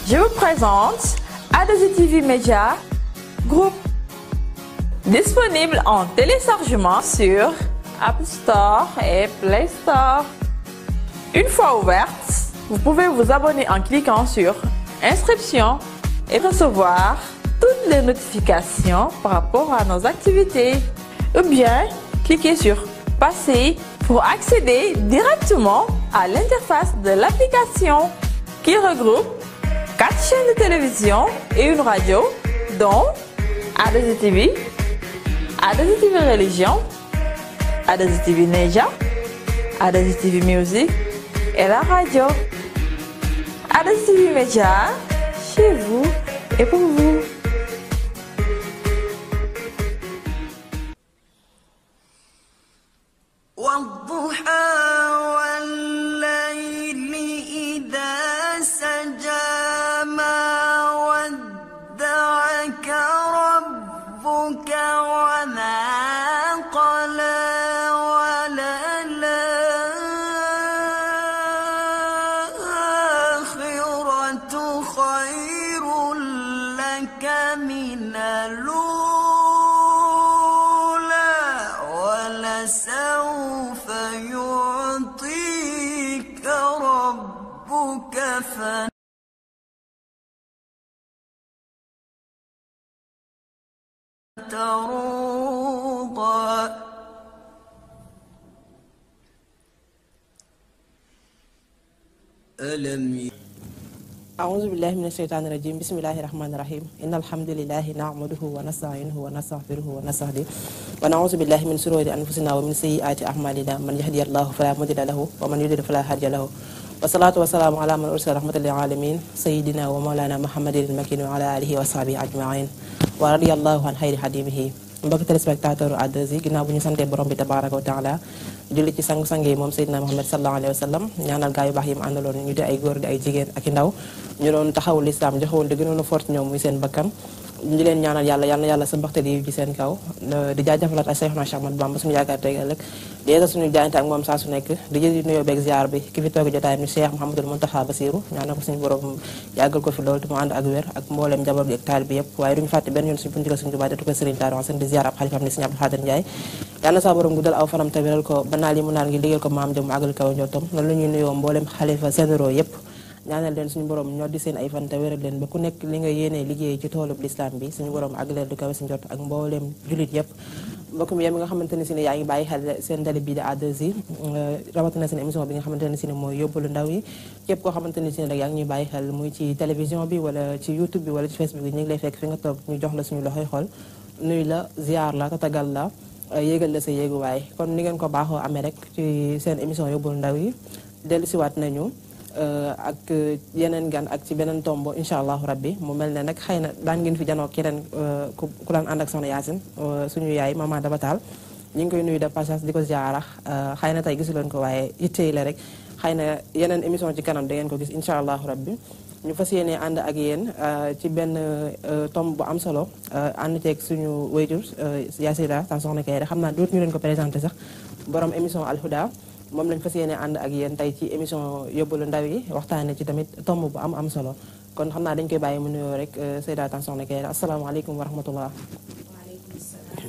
Je vous présente A2TV Media Group, disponible en téléchargement sur App Store et Play Store. Une fois ouverte, vous pouvez vous abonner en cliquant sur Inscription et recevoir toutes les notifications par rapport à nos activités. Ou bien, cliquez sur Passer pour accéder directement à l'interface de l'application qui regroupe 4 chaînes de télévision et une radio, dont A2TV, A2TV Religion, A2TV Neja, A2TV Music et la radio. A2TV Media, chez vous et pour vous. أعوذ بالله من الشيطان الرجيم بسم الله الرحمن الرحيم إن الحمد لله نعمده ونستعينه ونستغفره ونستهديه ونعوذ بالله من شرور أنفسنا ومن سيئات أعمالنا من يهدي الله فلا مضل له ومن يضلل فلا هادي له والصلاة والسلام على من أرسل رحمة للعالمين سيدنا ومولانا محمد المكين وعلى آله وصحبه أجمعين ورضي الله عن خير خديمه. mbokk téléspectateur A2Z ginnaaw bu ñu santee borom bi tabaraka wa taala julli ci sangu-sang yi moom Seydina Muhammad sallallahu alayhi wa sallam ñaanal gaa yu baax yi mu àndaloon ñu di ay góor di ay jigéen ak i ndaw ñu doon taxawu lislaam joxewoon di gënoon a fort ñoom muy seen bakkan ñu leen ñaanal yàlla yal na yàlla sa mbaxte di ci seen kaw di jaajëfalaat ak Seexuna Cheikh Ahmadou Bamba suñu yaakaar tey ëllëg di yeesal suñu jaayante ak moom saa su nekk di jël nuyoo beeg ziar bi ki fi toog jotaayam ni Cheikh Mouhamadoul Mountakha Bassirou ñaanal ko suñu borom yàggal ko fi loolu te mu ànd ak wér ak mbooleem njaboot bi ak taalibe bi yëpp waaye duñu fàtte benn yoon suñu buntiga suñu Tuubaa ko Serigne Tallou Hassane di ziar ab xalifam ni Serigne Abdou Khadir Ndiaye yàlla saa borom guddal aw fanam te wéral ko ba naal yi mu naan ngi liggéeyal ko maam jëm mu àggal kaw njottam noonu la ñuy nuyoo mbooleem xalifa généraux yëpp ñaanal leen suñu borom ñoo di seen ay fan te wéral leen ba ku nekk li nga yéenee liggéey ci toolub lislaam bi suñu borom àggaleel du kawe si njot ak mbooleem julit yëpp mbokk mi yéen nga xamante ne si ne yaa ngi bàyyi xel seen télé bii di A2Z rawatina seen émission bi nga xamante ne si ne mooy yóbbalu ndaw yi képp koo xamante ne si ne rek yaa ngi ñuy bàyyi xel muy ci télévision bi wala ci YouTube bi wala ci Facebook bi ñu ngi lay fekk fi nga toog ñu jox la suñu loxoy xol nuyu la ziar la tatagal la yéegal la sa yéeguwaay kon ni ngeen ko baaxoo amee rek ci seen émission yóbbalu ndaw yi dellu siwaat nañu ak yeneen gan ak ci beneen tombo incha allahu rabbi mu mel ne nag xëy na daan ngeen fi janoo keneen ku daan ànd ak soxna Yacine suñu yaay maman Daba Tall ñu ngi koy nuyu de passage di ko ziara xëy na tey gisuleen ko waaye ittey la rek xëy na yeneen émission ci kanam da ngeen ko gis incha allahu rabbi ñu fas yéene ànd ak yéen ci benn tomb bu am solo ànd ceeg suñu wayjur Yacine ta soxna kay rek xam naa dootu ñu leen ko présenté sax borom émission Al Huda moom lañ fas yéene ànd ak yéen tey ci émission yóbbalu ndaw yi waxtaane ci tamit tomb bu am solo kon xam naa dañ koy bàyyi mu nuyoo rek Seyda Tan Soxna Kay asalaamaaleykum wa rahmatullah. waaleykum salaam.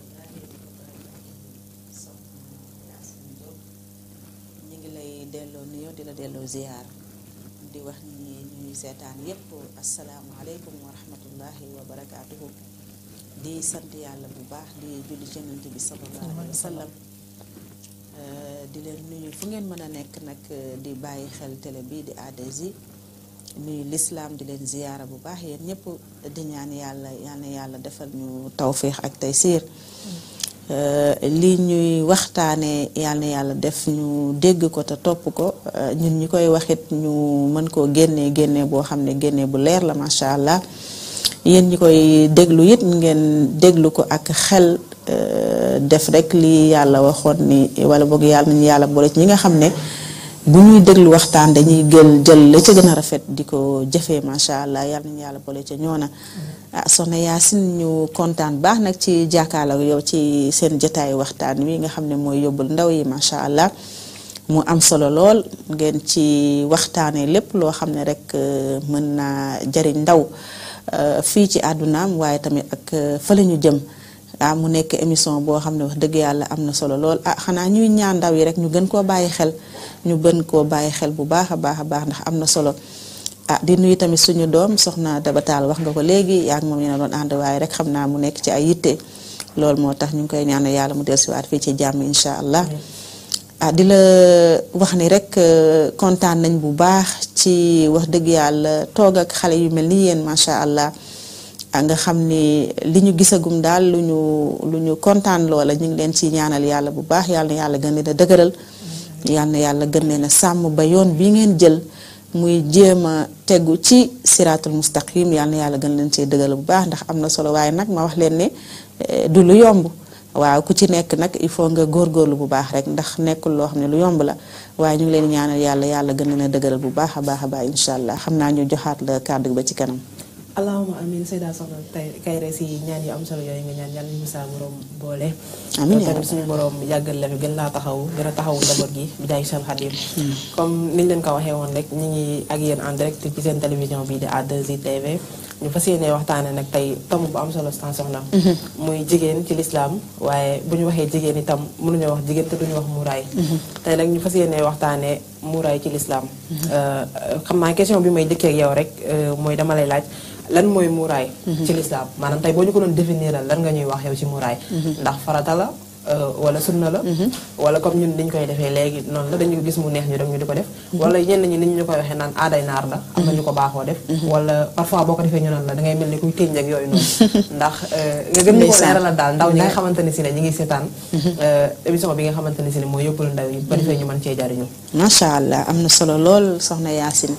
ñu ngi lay delloo nuyoo di la delloo ziar di wax ni ñuy seetaan yépp asalaamaaleykum wa rahmatullahi wa barakaatuhu di sant yàlla bu baax di julli ci Yonent bi sallallahu alayhi wa sallam di leen nuyu fu ngeen mën a nekk nag di bàyyi xel télé bi di A2Z nuyu lislaam di leen ziyaara bu baax yéen ñëpp di ñaan yàlla yal na yàlla defal ñu tawfiix ak taysiir li ñuy waxtaane yal na yàlla def ñu dégg ko te topp ko ñun ñi koy waxit ñu mën koo génnee boo xam ne génnee bu leer la macha allah yéen ñi koy déglu it ngeen déglu ko ak xel def rek li yàlla waxoon ni wala boog yàlla nañu yàlla boole ci ñi nga xam ne bu ñuy déglu waxtaan dañuy jël la ca gën a rafet di ko jëfee macha allah yàlla nañu yàlla boole ca ñoona soxna Yacine ñu kontaan baax nag ci jàkkaarloo yow ci seen jotaayu waxtaan wi nga xam ne mooy yóbbul ndaw yi macha allah mu am solo lool ngeen ci waxtaanee lépp loo xam ne rek mën naa jariñ ndaw fii ci àddunaam waaye tamit ak fa la ñu jëm mu nekk émission boo xam ne wax dëgg yàlla am na solo lool xanaa ñuy ñaan ndaw yi rek ñu gën koo bàyyi xel ñu gën koo bàyyi xel bu baax a baax a baax ndax am na solo di nuyu tamit suñu doom soxna Dabataal wax nga ko léegi yaa ngi moom ñu doon ànd waaye rek xam naa mu nekk ci ay yitte loolu moo tax ñu ngi koy ñaanal yàlla mu dellusiwaat fii ci jàmm incha allah. di la wax ni rek kontaan nañ bu baax ci wax dëgg yàlla toog ak xale yu mel ni yéen macha allah nga xam ni li ñu gisagum daal lu ñu kontaan loola ñu ngi leen ci ñaanal yàlla bu baax yàlla na yàlla gën leen a dëgëral yàlla na yàlla gën leen a sàmm ba yoon bi ngeen jël muy jéem a tegu ci siraatul mustaqim yàlla na yàlla gën leen cee dëgëral bu baax ndax am na solo waaye nag ma wax leen ne du lu yomb. waaw ku ci nekk nag il faut nga góorgóorlu bu baax rek ndax nekkul loo xam ne lu yomb la waaye ñu ngi leen ñaanal yàlla gën leen a dëgëral bu baax a baax incha allah xam naa ñu joxaat la kàddu ba ci kanam. allahumma amin Seyda Soxna Kairé si ñaan yu am solo yooyu nga ñaan yàlla ñu sa borom boole. amiin tamit suñu borom yàggal la fi gën laa taxaw gën a taxawu njaboot gi bi jaay Cheikh Khadim. comme niñ leen ko waxee woon rek ñu ngi ak yéen en direct ci seen télévision bii di A2I TV. ñu fas yéene waxtaane nag tey tomb bu am solo soxna muy jigéen ci lislaam waaye bu ñu waxee jigéen itam mënuñoo wax jigéen te duñu wax muuraay tey nag ñu fas yéene waxtaane muuraay ci lislaam xam naa question bi may jëkkee ak yow rek mooy dama lay laaj lan mooy muuraay ci lislaam maanaam tey boo ñu ko doon définiral lan nga ñuy wax yow ci muuraay ndax farata la wala sunna la wala comme ñun dañ koy defee léegi noonu la dañu gis mu neex ñu dem ñu di ko def wala ñenn ñi ni ñu koy waxee naan aaday naar la am na ñu ko baaxoo def wala parfois boo ko defee ñu naan la dangay mel ni kuy ténj ak yooyu noonu ndax nga gën ñu ko leeralal daal ndaw ñi nga xamante ne si ne ñi ngi seetaan émission bi nga xamante ne si ne mooy yóbbalu ndaw yi ba defee ñu mën cee jariñu macha allah am na solo lool soxna Yacine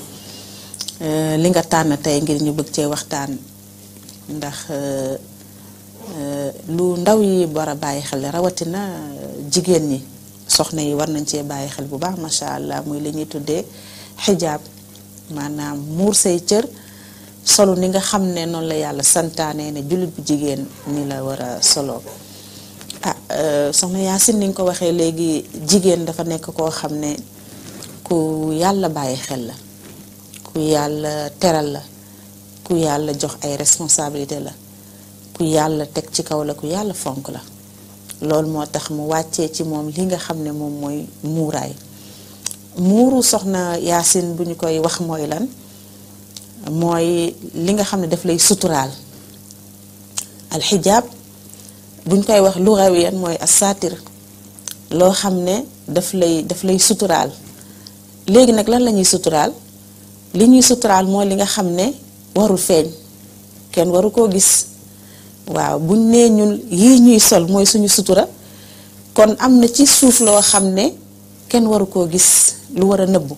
li nga tànn tey ngir ñu bëgg cee waxtaan ndax lu ndaw yi war a bàyyi xel rawatina jigéen ñi soxna yi war nañ cee bàyyi xel bu baax macha allah muy li ñuy tuddee xijaab maanaam muur say cër solo ni nga xam ne noonu la yàlla santaane ne jullit bu jigéen ni la war a solo soxna Yacine ni nga ko waxee léegi jigéen dafa nekk koo xam ne ku yàlla bàyyi xel la ku yàlla teral la ku yàlla jox ay responsabilité la ku yàlla teg ci kaw la ku yàlla fonk la loolu moo tax mu wàccee ci moom li nga xam ne moom mooy muuraay muuru soxna Yacine bu ñu koy wax mooy lan mooy li nga xam ne daf lay suturaal alxijaab bu ñu koy wax lugawiyan mooy asaatir loo xam ne daf lay suturaal léegi nag lan la ñuy suturaal li ñuy suturaal mooy li nga xam ne warul feeñ kenn waru koo gis waaw buñ nee ñun yii ñuy sol mooy suñu sutura kon am na ci suuf loo xam ne kenn waru koo gis lu war a nëbbu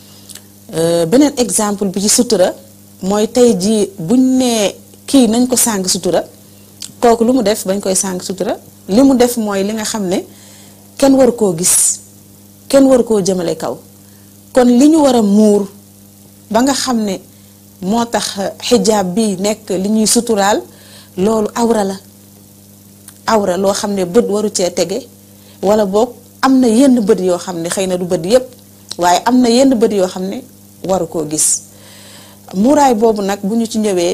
beneen exemple bi ci sutura mooy tey jii buñ nee kii nañ ko sàng sutura kooku lu mu def bañ koy sàng sutura li mu def mooy li nga xam ne kenn waru koo gis kenn waru koo jëmale kaw kon li ñu war a muur ba nga xam ne moo tax xijaab bi nekk li ñuy suturaal loolu awra loo xam ne bët waru cee tege wala boog am na yenn bët yoo xam ne xëy na du bët yépp waaye am na yenn bët yoo xam ne waru koo gis muuraay boobu nag bu ñu ci ñëwee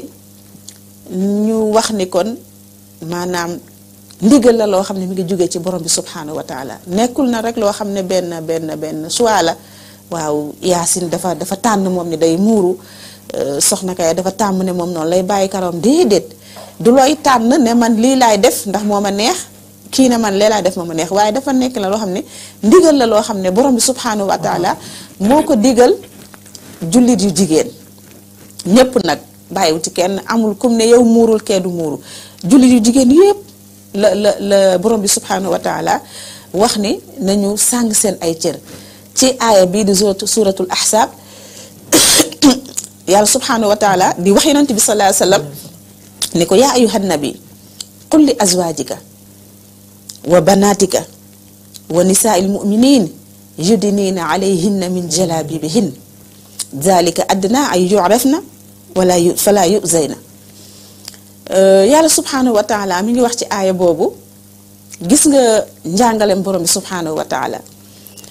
ñu wax ni kon maanaam ndigal la loo xam ne mi ngi jóge ci borom bi subhanahu wa taala nekkul na rek loo xam ne benn choix la waaw Yacine dafa tànn moom ni day muuru soxna kay dafa tàmm ne moom noonu lay bàyyi karawam déedéet du looy tànn ne man lii laay def ndax moo ma neex kii ne man lee laay def moo ma neex waaye dafa nekk la loo xam ne ndigal la loo xam ne borom bi subhanahu wa taala moo ko digal jullit yu jigéen ñépp nag bàyyiwu ci kenn amul kum ne yow muurul kee du muuru jullit yu jigéen yépp la borom bi subhanahu wa taala wax ni nañu sàng seen ay cër ci aaya bii di suratul ahsaab yàlla subhanahu wa taala di wax yonent bi sallallahu alayhi wasallam ni ko yaa ayyuhan nabi qul li azwajika wa banatika wa nisaa'il mu'minin yudnina alayhinna min jalabibihin dhalika adna ay yu'rafna wala fala yu'zayna yàlla subhanahu wa taala mi ngi wax ci aaya boobu gis nga njàngalem borom bi subhanahu wa taala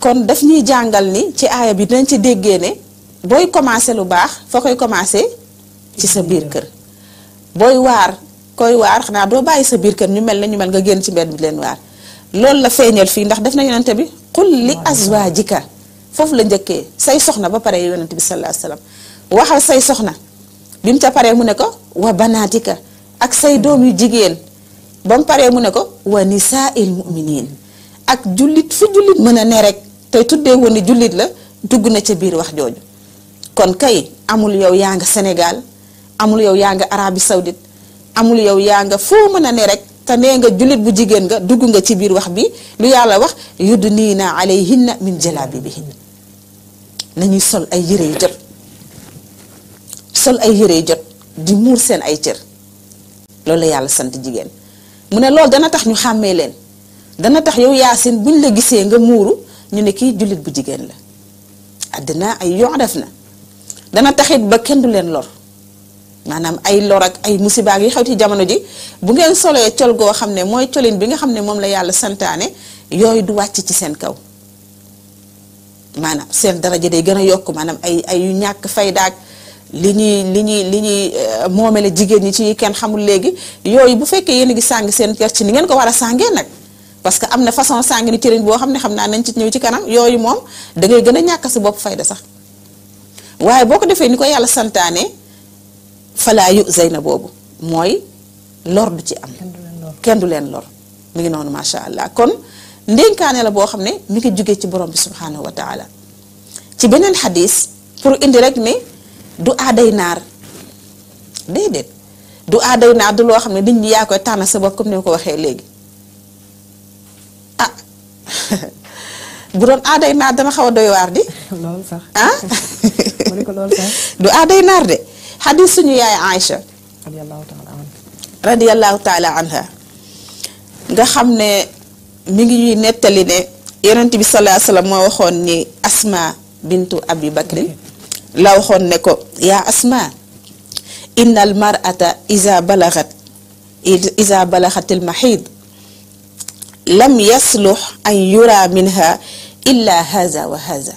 kon daf ñuy jàngal ni ci aaya bi dinañ ci déggee ne booy commencé lu baax foo koy commencé ci sa biir kër. booy waar koy waar xanaa doo bàyyi sa biir kër ñu mel ne ñu mel nga génn ci mbedd bi leen waar loolu la feeñal fii ndax def na yonente bi qul li azwaajika foofu la njëkkee say soxna ba pare yonente bi sallallahu alayhi wasallam waxal say soxna bi mu ca paree mu ne ko wa banaatika ak say doom yu jigéen ba mu paree mu ne ko wa nisaa'il mu'miniin ak jullit fu jullit mën a ne rek te tuddee woon ni jullit la dugg na ca biir wax jooju kon kay amul yow yaa nga Sénégal amul yow yaa nga Arabie Saoudite amul yow yaa nga foo mën a ne rek te nee nga jullit bu jigéen nga dugg nga ci biir wax bi lu yàlla wax yudniina alayhinna min jalaabibihinna nañuy sol ay yére yu jot sol ay yére yu jot di muur seen ay cër loolu la yàlla sant jigéen mu ne loolu dana tax ñu xàmmee leen dana tax yow Yaasin buñ la gisee nga muuru ñu ne kii jullit bu jigéen la àddina ay yoo def na dana taxit ba kenn du leen lor maanaam ay lor ak ay musiba yi xew ci jamono ji bu ngeen solee col goo xam ne mooy colin bi nga xam ne moom la yàlla santaane yooyu du wàcc ci seen kaw maanaam seen daraja day gën a yokk maanaam ay yu ñàkk faydaak li ñuy moomele jigéen ñi ci kenn xamul léegi yooyu bu fekkee yéen a ngi sàng seen kër ci ni ngeen ko war a sàngee nag parce que am na façon sàng ni cëriñ boo xam ne xam naa nañ ci ñëw ci kanam yooyu moom da ngay gën a ñàkk si bopp fayda sax waaye boo ko defee ni ko yàlla santaane falaa yu zeyna boobu mooy lor du ci am kenn du leen lor mi ngi noonu macha allah kon ndénkaane la boo xam ne mi ngi jógee ci borom bi subhanahu wa taala ci beneen xadis pour indi rek ne du aaday naar déedéet du aaday naar du loo xam ne nit ñi yaa koy tànn sa bopp comme ni ma ko waxee léegi ah bu doon aaday naar dana xaw a doy waar di loolu sax ah mu ne ko loolu sax du aaday naar de xadis suñu yaay Aïcha radiyallahu taala anha nga xam ne mi ngi ñuy nettali ne yonent bi sallallahu alayhi wasallam moo waxoon ni Asma bintu Abi Bakrin la waxoon ne ko yaa Asma innal mar'ata iza balaghatil mahid lam yasluh an yura minha illa haza wa haza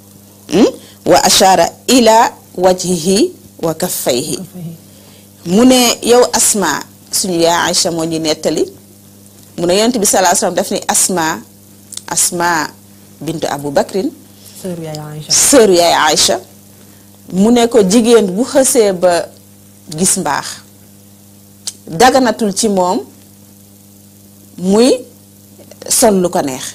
wa ashara ila wajhihi wa kaffayhi mu ne yow Asma suñu yaa Aïcha moo ñu nettali mu ne yonent bi sallallahu alayhi wasallam daf ni Asma bintu Abu Bakrin sœur yaay Aïcha mu ne ko jigéen bu xësee ba gis mbaax daganatul ci moom muy sol lu ko neex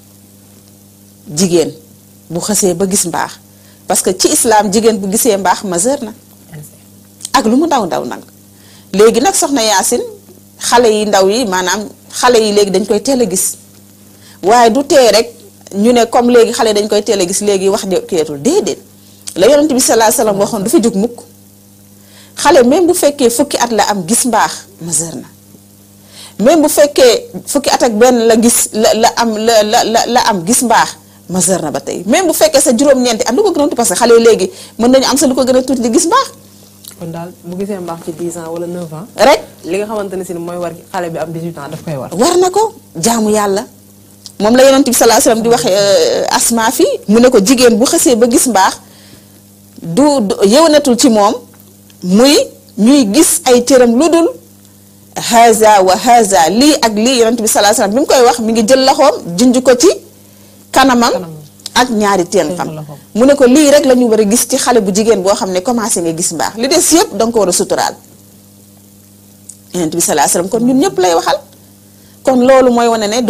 jigéen bu xësee ba gis mbaax parce que ci islam jigéen bu gisee mbaax majeur na ak lu mu ndaw nag léegi nag soxna Yaasin xale yi ndaw yi maanaam xale yi léegi dañ koy teel a gis waaye du tee rek ñu ne comme léegi xale dañ koy teel a gis léegi wax de keetul déedéet la yonent bi sallallahu alayhi wasallam waxoon du fi jóg mukk xale même bu fekkee fukki at la am gis mbaax majeur na même bu fekkee fukki at ak benn la gis la am gis mbaax majeur na ba tey même bu fekkee sa juróom-ñeenti at lu ko gën a tuuti parce que xale yi léegi mën nañu am sa lu ko gën a tuuti di gis mbaax. kon daal bu gisee mbaax ci 10 ans wala 9 ans. rek li nga xamante ne si mooy war xale bi am 18 ans daf koy war. war na ko jaamu yàlla moom la yonent bi sallallahu alayhi wasallam di wax Asma fii mu ne ko jigéen bu xësee ba gis mbaax du yëwnatul ci moom muy ñuy gis ay cëram lu dul haza wa haza lii ak lii yonent bi sallallahu alayhi wasallam bi mu koy wax mi ngi jël loxoom junj ko ci kanamam ak ñaari teen xam mu ne ko lii rek la ñu war a gis ci xale bu jigéen boo xam ne commencé nga gis mbaax li des yëpp danga ko war a suturaal yonent bi sallallahu alayhi wasallam kon ñun ñëpp lay waxal kon loolu mooy wane ne du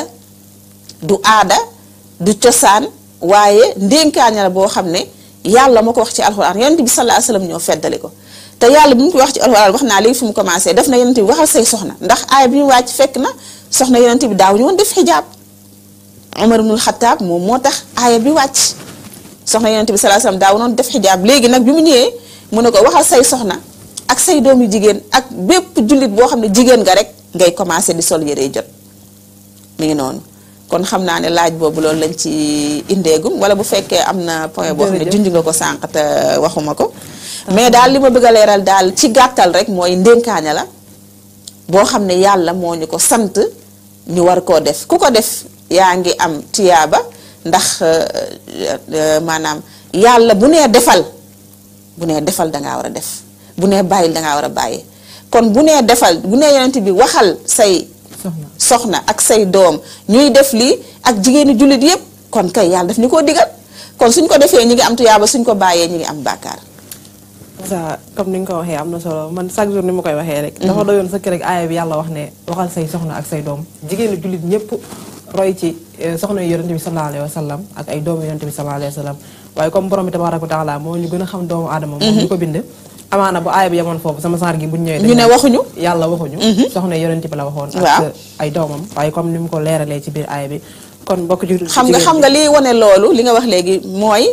aada du cosaan waaye ndénkaane la boo xam ne yàlla moo ko wax ci alxuraan yonent bi sallallahu alayhi wasallam ñoo feddali ko te yàlla bi mu ko wax ci alxuraan wax naa léegi fu mu commencé def na yonent bi waxal say soxna ndax aaya bi mu wàcc fekk na soxna yonent bi daaw ñu woon def xijaab Umar ibnul Xattaab moom moo tax aaya bi wàcc soxna yonent bi sallallahu alayhi wasallam daaw noonu def xijaab léegi nag bi mu ñëwee mu ne ko waxal say soxna ak say doom yu jigéen ak bépp jullit boo xam ne jigéen nga rek ngay commencé di sol yére jot mi ngi noonu kon xam naa ne laaj boobu loolu lañ ci indeegum wala bu fekkee am na point boo xam ne junj nga ko sànq te waxuma ko mais daal li ma bëgg a leeral daal ci gàttal rek mooy ndénkaane la boo xam ne yàlla moo ñu ko sant ñu war koo def ku ko def yaa ngi am tiyaaba ndax maanaam yàlla bu nee defal dangaa war a def bu nee bàyyil dangaa war a bàyyi kon bu nee defal bu nee yonent bi waxal say soxna ak say doom ñuy def lii ak jigéeni jullit yépp kon kay yàlla daf ñu koo digal kon suñ ko defee ñi ngi am tuyaaba suñ ko bàyyee ñi ngi am bàkkaar. ça comme ni nga ko waxee am na solo man chaque jour ni ma koy waxee rek. dafa doyoon sëkk rek aaya bi yàlla wax ne waxal say soxna ak say doom jigéenu jullit ñëpp roy ci soxna yu yonent bi sallallahu alayhi wa sallam ak ay doomu yonent bi sallallahu alayhi wa sallam waaye comme borom bi tabaaraka wa taala moo ñu gën a xam doomu aadama. moom ñu ko bind. amaana bu aaya bi yemoon foofu sama saar gi bu ñu ñëwee. ñu ne waxuñu. yàlla waxuñu. soxna yonent bi la waxoon. ak ay doomam waaye comme ni mu ko leeralee ci biir aaya bi. kon mbokk jullit xam nga liy wane loolu li nga wax léegi mooy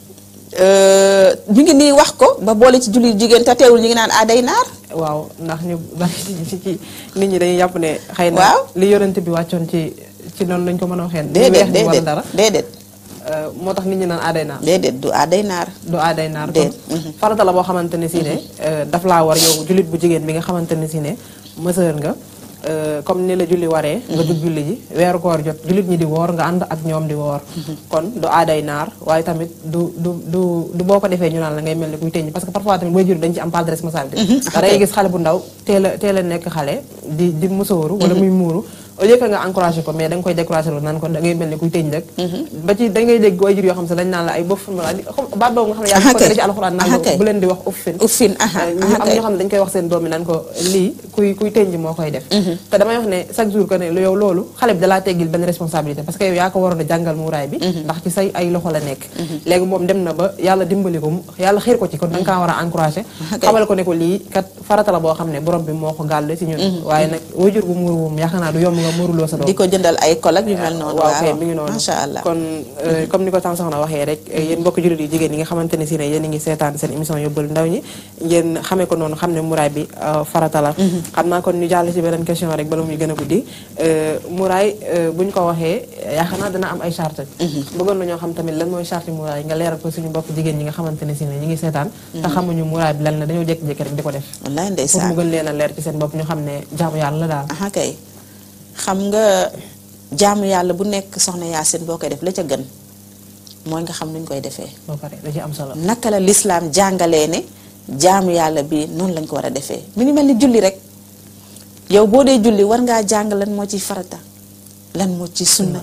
ñu ngi nii wax ko ba boole ci jullit jigéen te teewul ñu ngi naan day naar. waaw ndax ñu bari ci nit ñi dañuy jàpp ne. xëy na li yonent bi wàccoon ci noonu lañ ko mën a waxee. déedéet wala dara déedéet. moo tax nit ñi naan aaday naar. déedéet du aaday naar. du aaday naar kon farata la boo xamante ne si ne. daf laa war yow jullit bu jigéen bi nga xamante ne si ne mësër nga. comme ni la julli waree nga jug julli ji weeru koor jot jullit ñi di woor nga ànd ak ñoom di woor kon du aaday naar waaye tamit du boo ko defee ñu naan la ngay mel ni kuy tëñ parce que parfois tamit booy jur dañ ci am part de responsabilité da ngay gis xale bu ndaw teel a nekk xale di musóoru wala muy muuru au lieu que nga encouragé ko mais da nga koy découragé loolu naan ko da ngay mel ni kuy tëñ rek ba ci da ngay dégg waajur yoo xam se dañ naan la ay bof baat boobu nga xam ne yaa ko da ci alxuraan naan la bu leen di wax uffin am ñoo xam ne dañ koy wax seen doom yi naan ko lii kuy tëñ moo koy def te damay wax ne chaque jour que ne yow loolu xale bi dalaa teggil benn responsabilité parce que yow yaa ko waroon a jàngal muuraay bi ndax ci say ay loxo la nekk léegi moom dem na ba yàlla dimbali ko yàlla xiir ko ci kon da nga kaa war a encouragé xamal ko ne ko lii kat farata la boo xam ne borom bi moo ko gàll ci ñun waaye nag waajur bu muuru moom yaakaar naa du yomb nga muuruloo sa doom di ko jëndal ay kol ak yu mel noonu waaw kay mi ngi noonu macha allah kon comme ni ko tam soxna waxee rek yéen mbokk jullit yi jigéen yi nga xamante ne si ne yéen a ngi seetaan seen émission yóbbal ndaw ñi ngeen xamee ko noonu xam ne muraay bi farata la xam naa kon ñu jàll ci beneen question rek bala muy gën a guddi muraay bu ñu ko waxee yaakaar naa dana am ay charte bëggoon na ñoo xam tamit lan mooy charte muraay nga leeral ko suñu mbokk jigéen ñi nga xamante ne si ne ñi ngi seetaan te xamuñu muraay bi lan la dañoo jékki-jékki rek di ko def wallaay ndeysaan pour mu gën leen a leer ci seen bopp ñu xam ne jaamu yàlla la daal kay xam nga jaamu yàlla bu nekk soxna Yaasin boo koy def la ca gën mooy nga xam nuñ koy defee boo pare da ci am solo naka la lislaam jàngalee ne jaamu yàlla bi noonu lañ ko war a defee mi ngi mel ni julli rek yow boo dee julli war ngaa jàng lan moo ci farata lan moo ci sunna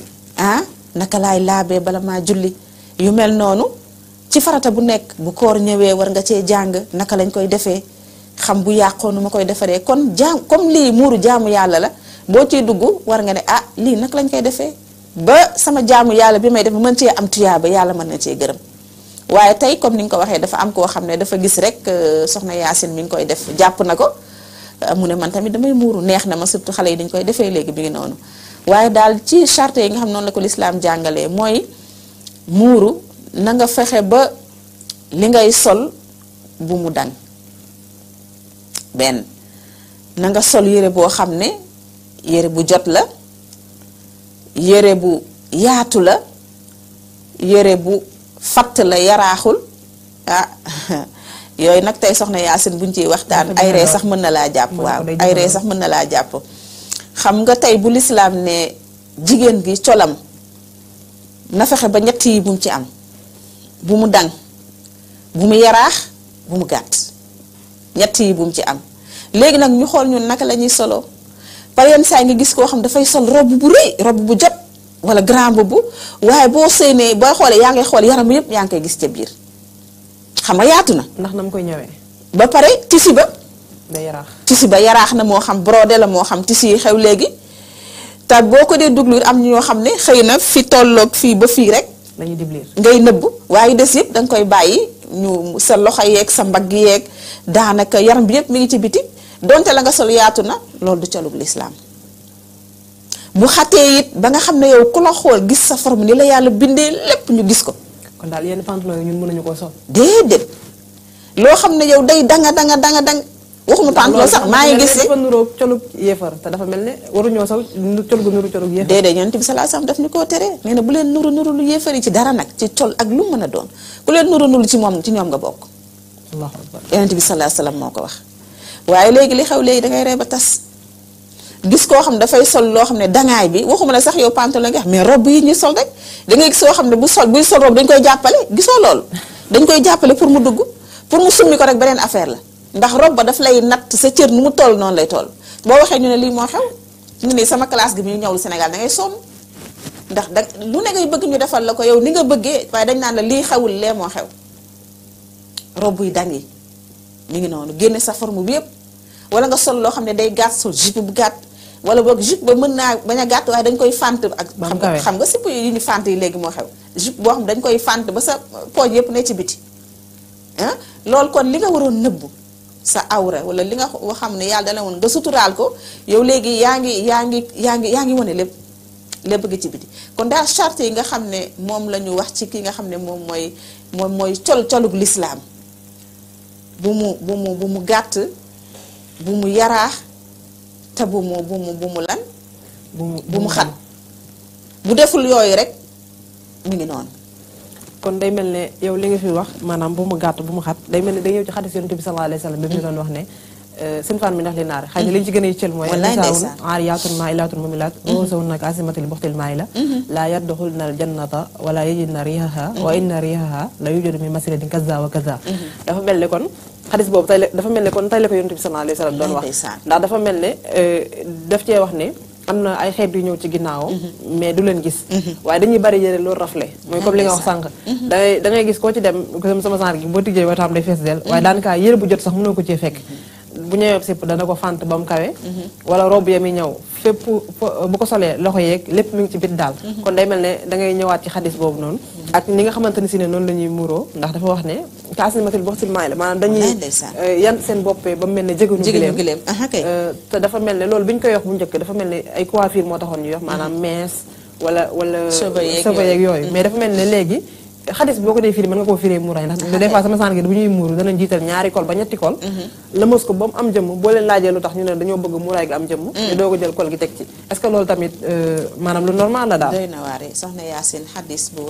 naka laay laabee bala maa julli yu mel noonu ci farata bu nekk bu koor ñëwee war nga cee jàng naka lañ koy defee xam bu yàqoo nu ma koy defaree kon comme lii muuru jaamu yàlla la boo ciy dugg war nga ne lii naka lañ koy defee ba sama jaamu yàlla bi may def mën cee am tuyaaba yàlla mën na cee gërëm waaye tey comme ni nga ko waxee dafa am koo xam ne dafa gis rek soxna Yaasin mi ngi koy def jàpp na ko mu ne man tamit damay muuru neex na ma surtout xale yi dañ koy defee léegi bi ngi noonu waaye daal ci charte yi nga xam noonu la ko lislaam jàngalee mooy muuru na nga fexe ba li ngay sol bu mu dang benn na nga sol yére boo xam ne yére bu jot la yére bu yaatu la yére bu fatt la yaraaxul yooyu nag tey soxna Yaasin buñ ciy waxtaan ay ree sax mën na laa jàpp waaw ay ree sax mën na laa jàpp xam nga tey bu lislaam ne jigéen gi colam na fexe ba ñett yi bu mu ci am bu mu dang bu mu yaraax bu mu gàtt ñett yi bu mu ci am léegi nag ñu xool ñun naka la ñuy solo par yenn saa nga gis koo xam dafay sol robe bu rëy robe bu jot wala grand boubou waaye boo séenee booy xoolee yaa ngay xool yaram yëpp yaa ngi koy gis ca biir xam nga yaatu na. ndax na mu koy ñëwee. ba pare tisi ba. day yaraax tisi ba yaraax na moo xam brodé la moo xam tisi yi xew léegi te boo ko dee duglu am ñoo xam ne xëy na fi tolloog fii ba fii rek. dañuy diblir ngay nëbb waaye des yëpp danga koy bàyyi ñu sa loxo yeeg sa mbagg yeeg daanaka yaram bi yëpp mi ngi ci biti donte la nga sol yaatu na loolu du colug lislaam bu xatee it ba nga xam ne yow ku la xool gis sa forme ni la yàlla bindee lépp ñu gis ko. kon daal yenn pantalon yi ñun mënuñu koo sol. déedéet loo xam ne yow day danga waxuma pantalon sax maa ngi gis. dafa nuroo colug yéefar te dafa mel ne waruñoo sol col gu nuru colug yéefar. déedéet Yonent bi sallallahu alayhi wasallam daf ñu koo tere nee na bu leen nuru lu yéefar yi ci dara nag ci col ak lu mën a doon ku leen nuru ci moom ci ñoom nga bokk. Allahu akbar Yonent bi sallallahu alayhi wasallam moo ko wax. waaye léegi li xew léegi dangay ree ba tas gis koo xam ne dafay sol loo xam ne dangaay bi waxuma la sax yow pantalon nga mais robe yi ñu sol rek da ngay gis koo xam ne buy sol robe dañ koy jàppale gisoo loolu dañ koy jàppale pour mu dugg pour mu summi ko rek beneen affaire la ndax robe ba daf lay natt sa cër nu mu toll noonu lay toll boo waxee ñu ne lii moo xew ñu ne sama classe gi bi ñu ñëwul Sénégal da ngay sonn ndax da lu ne ngay bëgg ñu defal la ko yow ni nga bëggee waaye dañ naan la lii xewul lee moo xew robe yi dang yi mi ngi noonu génne sa forme bi yëpp wala nga sol loo xam ne day gàtt sol jupe bu gàtt wala boog jupe ba mën naa bañ a gàtt waaye dañ koy fant ak xam nga sipp yi ñu fant yi léegi moo xew jupe boo xam ne dañ koy fant ba sa pooj yëpp ne ci biti ah loolu kon li nga waroon nëbbu sa awra wala li nga xam ne yàlla dana woon nga suturaal ko yow léegi yaa ngi wane lépp gi ci biti kon daal charte yi nga xam ne moom la ñu wax ci ki nga xam ne moom mooy colug lislaam bu mu gàtt bu mu yaraax te bu mu lan bu mu xat bu deful yooyu rek mi ngi noonu kon day mel ne yow li nga fi wax maanaam bu mu gàtt bu mu xat day mel ne day ñëw ci xadis yonent bi sallallahu alayhi wa sallam bi mu doon wax ne seen fan mi ndax li naar xëy na li ñu ci gën a yitteel mooy nisaa'un aariyaatun maa'ilaatun mumilaat ru'uusuhunna ka'asnimatil buxtil maa'ila laa yadxulna al-jannata wala yajidna riihaha wa inna riihaha la yujadu min masiratin kaza wa kaza dafa mel ne kon xadis boobu tey dafa mel ne kon tey la ko yonent bi sallallahu alayhi wa sallam doon wax ndax dafa mel ne daf cee wax ne am na ay xeet yu ñëw ci ginnaaw mais du leen gis waaye dañuy bari yére loolu rafle mooy comme li nga wax sànq da ngay gis koo ci dem sama genre gi boo tijjee wataam day fees del waaye daanaka yére bu jot sax mënoo ko cee fekk bu ñëwee sipp dana ko fant ba mu kawe wala robe ya mi ñëw fépp bu ko solee loxo yeeg lépp mi ngi ci bit daal kon day mel ne da ngay ñëwaat ci xadis boobu noonu ak ni nga xamante ni si ne noonu la ñuy muuroo ndax dafa wax ne ka'asnimatil buxtil maa'ila maanaam dañuy yan seen boppee ba mu mel ne jéganu gileem te dafa mel ne loolu bi ñu koy wax bu njëkk dafa mel ne ay coiffure moo taxoon ñuy wax maanaam mees wala cheveux yeeg yooyu mais dafa mel ne léegi xadis boo ko dee firi mën nga koo firee muuraay ndax des fois sama sànq bu ñuy muuru danañ jiital ñaari kol ba ñetti kol lëmas ko ba mu am jëmm boo leen laajee lu tax ñu ne dañoo bëgg muuraay gi am jëmm ñu doo ko jël kol gi teg ci est-ce que loolu tamit maanaam lu normal la daal doy na waare soxna Yaasin xadis bu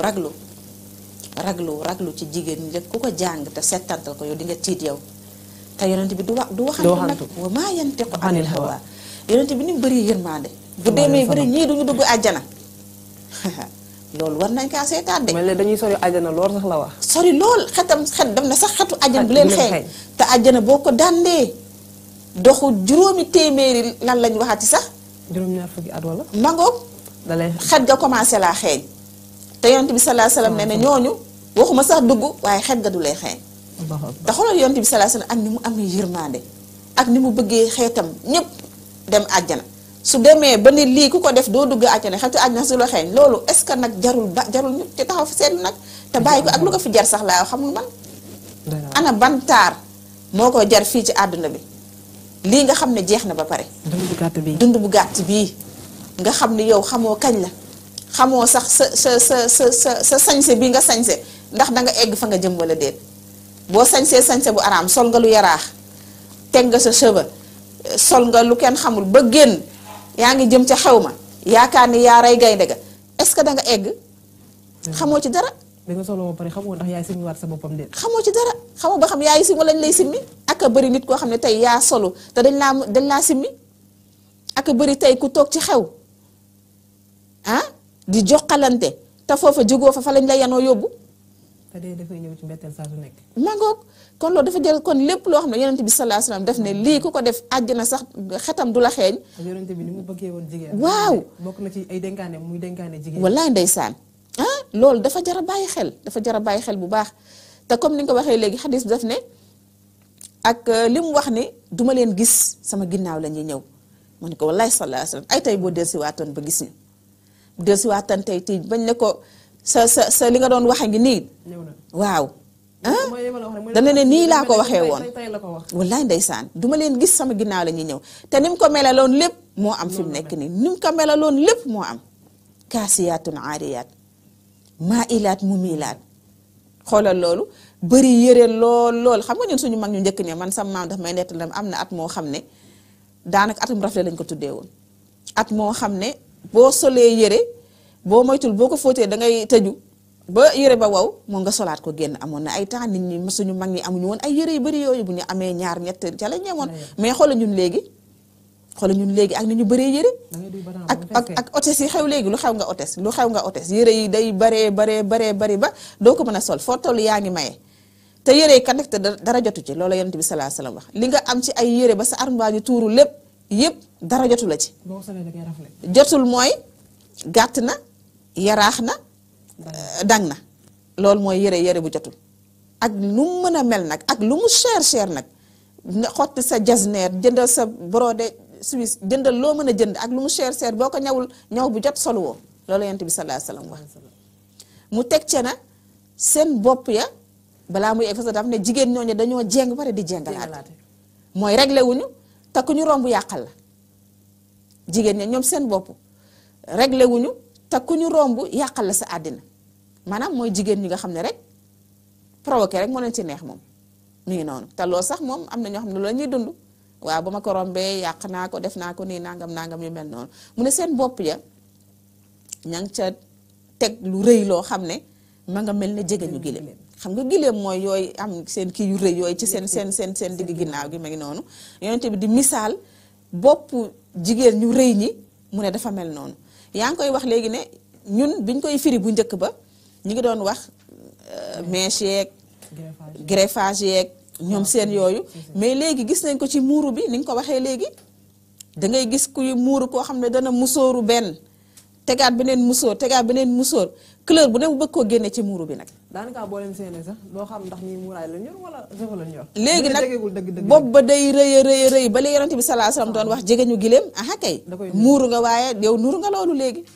raglu ci jigéen ñi rek ku ko jàng te settantal ko yow di nga tiit yow te yonent bi du waxantu nag wa maa yantiqu anil hawa yonent bi ni mu bëri yërmande bu demee bëri ñii duñu dugg àjjana loolu war nañ kaa seetaat de. mel ne dañuy sori àjjana lool sax la wax. sori lool xet dem na sax xetu àjjana bu leen xeeñ te àjjana boo ko dàndee doxu juróomi téeméeri lan lañ waxati sax. juróom-ñaar fukki at wala. mangoog dalay xet ga commencé laa xeeñ te yonent bi sallallahu alayhi wasallam ne ñooñu waxuma sax dugg waaye xet ga du lay xeeñ. te xoolal yonent bi sallallahu alayhi wasallam ak ni mu amee yërmande ak ni mu bëggee xeetam ñëpp dem àjjana. su demee ba ni lii ku ko def doo dugg àjjana xetu àjjana su la xeeñ loolu est-ce que nag jarul ñu te taxaw fi seetlu nag te bàyyi ko ak lu ko fi jar sax laa xamul man ana ban taar moo ko jar fii ci àdduna bi lii nga xam ne jeex na ba pare dund bu gàtt bii nga xam ne yow xamoo kañ la xamoo sax sa sañse bi nga sañse ndax danga egg fa nga jëm wala déet boo sañse bu araam sol nga lu yaraax teg nga sa cheveux sol nga lu kenn xamul ba génn yaa ngi jëm ca xew ma yaakaar ni yaa rey gaynde ga est-ce que da nga egg xamoo ci dara da nga solo ba pare xamoo ndax yaay simmi waat sa boppam déet xamoo ci dara xamoo ba xam yaay simmi wala lañ lay simmi ak a bëri nit koo xam ne tey yaa solo te dañ laa simmi ak a bëri tey ku toog ci xew ah di joxalante te foofa jógoo fa lañ la yanoo yóbbu te dee dafay ñëw ci mbetteel saa su nekk mangoog kon loolu dafa jël kon lépp loo xam ne yonent bi sallallahu alayhi wasallam def ne lii ku ko def àjjana sax xetam du la xeeñ yonent bi ni mu bëggee woon jigéen waaw bokk na ci ay dénkaane muy dénkaane jigéen wallaay ndeysaan ah loolu dafa jar a bàyyi xel bu baax te comme ni nga ko waxee léegi xadis bi daf ne ak li mu wax ni duma leen gis sama ginnaaw la ñuy ñëw mu ne ko wallaay sallallahu alayhi wasallam ay tey boo dellusiwaatoon ba gis ñu dellusiwaatoon tey bañ ne ko sa li nga doon waxe ngi nii waaw dana ne nii laa ko waxee woon wallaay ndeysaan duma leen gis sama ginnaaw la ñuy ñëw te ni mu ko melaloon lépp moo am fi mu nekk nii ni mu ko melaloon lépp moo am kaasiyaatun aariyaat maailaat mumilaat xoolal loolu bëri yëre lool xam nga ñun suñu mag ñu njëkk ne man sama maam daf may nettal am na at moo xam ne daanaka atum rafle lañ ko tuddee woon at moo xam ne boo solee yëre boo moytul boo ko fóotee da ngay tëju ba yëre ba waw moo nga solaat ko génn amoon na ay temps nit ñi suñu mag ñi amuñu woon ay yëre yu bëri yooyu bu ñu amee ñaar ñett ca la ñemoon mais xoolal ñun léegi xoolal ñun léegi ak ni ñu bëree yére ak hôtesse yi xew léegi lu xew nga hôtesse yére yi day bari ba doo ko mën a sol foo toll yaa ngi maye te yére yi kan def te dara jotu ci loolu yonent bi sallallahu alayhi wasallam wax li nga am ci ay yére ba sa armoire tuuru lépp yëpp dara jotu la ci jotul mooy gàtt na yaraax na dang na loolu mooy yére bu jotul ak lu mu mën a mel nag ak lu mu cher nag nga xotti sa jasneer jëndal sa brodé suisse jëndal loo mën a jënd ak lu mu cher boo ko ñawul ñaw bu jot solu woo loolu yonent bi sallallahu alayhi wasallam wax mu teg ce na seen bopp ya balaa muy efasa daf ne jigéen ñooñu dañoo jéng bare di jéngalaate mooy réglé wuñu te ku ñu romb yàqal la jigéen ña ñoom seen bopp réglé wuñu te ku ñu romb yàqal la sa àddina maanaam mooy jigéen ñi nga xam ne rek provoqué rek moo leen ci neex moom mi ngi noonu te loolu sax moom am na ñoo xam ne loolu la ñuy dund waaw ba ma ko rombee yàq naa ko def naa ko nii nangam yu mel noonu mu ne seen bopp ya ña ngi ca teg lu rëy loo xam ne ma nga mel ne jigéen ñu gileem xam nga gileem mooy yooyu am seen kii yu rëy yooyu ci seen digg ginnaaw gi ma ngi noonu yonent bi di misaal bopp jigéen ñu rëy ñi mu ne dafa mel noonu yaa ngi koy wax léegi ne ñun biñ koy firi bu njëkk ba ñu ngi doon wax mèche yeeg greffage yeeg ñoom seen yooyu mais léegi gis nañ ko ci muuru bi ni nga ko waxee léegi da ngay gis kuy muuru koo xam ne dana musóoru benn tegaat beneen musóor couleur bu ne mu bëgg koo génne ci muuru bi nag daanaka boo leen séenee sax doo xam ndax ñi muuraay la ñor wala jëfa la ñor léegi nag bopp ba day rëy ba li yonent bi sallallahu alayhi wasallam doon wax jege ñu gileem aha kay muuru nga waaye yow nuru nga loolu léegi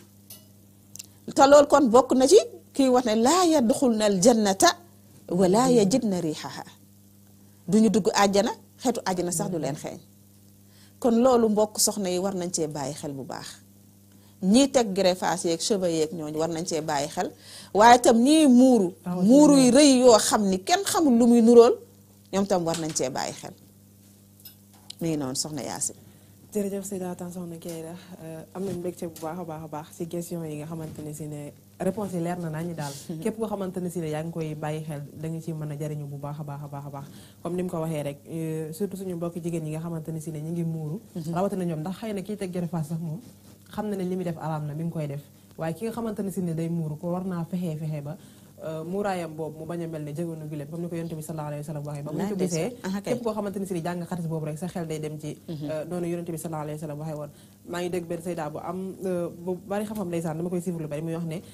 te loolu kon bokk na ci kii wax ne laa yadxulna al jannata wala yajidna rihaha duñu dugg àjjana xeetu àjjana sax du leen xeeñ kon loolu mbokk soxna yi war nañ cee bàyyi xel bu baax ñii teg greffage yeeg cheveux yeeg ñooñu war nañ cee bàyyi xel waaye tam ñii muuru yu rëy yoo xam ni kenn xamul lu muy nurool ñoom tam war nañ cee bàyyi xel mi ngi noonu soxna Yaasin jërëjëf Seyda Tan soxna Keyda am nañ mbégte bu baax a baax ci question yi nga xamante ne si ne réponse yi leer na nañu daal képp koo xamante ne si ne yaa ngi koy bàyyi xel da nga ci mën a jariñu bu baax a baax comme ni mu ko waxee rek surtout suñu mbokki jigéen yi nga xamante ne si ne ñu ngi muuru rawatina ñoom ndax xëy na kii teg greffage sax moom xam na ne li muy def araam na mi ngi koy def waaye ki nga xamante ne si ne day muuru ko war naa fexe ba muuraayam boobu mu bañ a mel ne jëgoonu gileem comme ni ko yonent bi sallallahu alayhi wa sallam waxee ba mu ko gisee képp koo xamante ni si ni jàng xatis boobu rek sa xel day dem ci noonu yonent bi sallallahu alayhi wa sallam waxee woon maa ngi dégg benn sayda bu am bu bari xam-xam ndeysaan dama koy suivre lu bari muy wax ne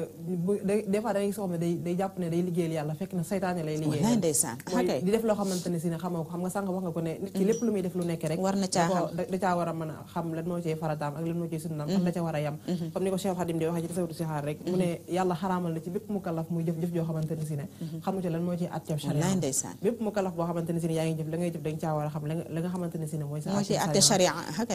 des fois da ngay gis soo xam ne day jàpp ne day liggéeyal yàlla fekk na saytaane lay liggéeyal ndeysaan mooy di def loo xamante ne si ne xamoo ko xam nga sànq wax nga ko ne nit ki lépp lu muy def lu nekk rek war na caa da caa war a mën a xam lan moo ciy farataam ak lan moo ciy sunnaam fan la ca war a yam comme ni ko Cheikh Khadim di waxee ci tasawudu sixaar rek mu ne yàlla xaraamal na ci bépp mukallaf muy jëf joo xamante ne si ne xamu ci lan moo ciy àtteeb charia bépp mukallaf boo xamante ne si ne yaa ngi jëf la ngay jëf da nga caa war a xam la nga xamante ne si ne mooy sa àtte charia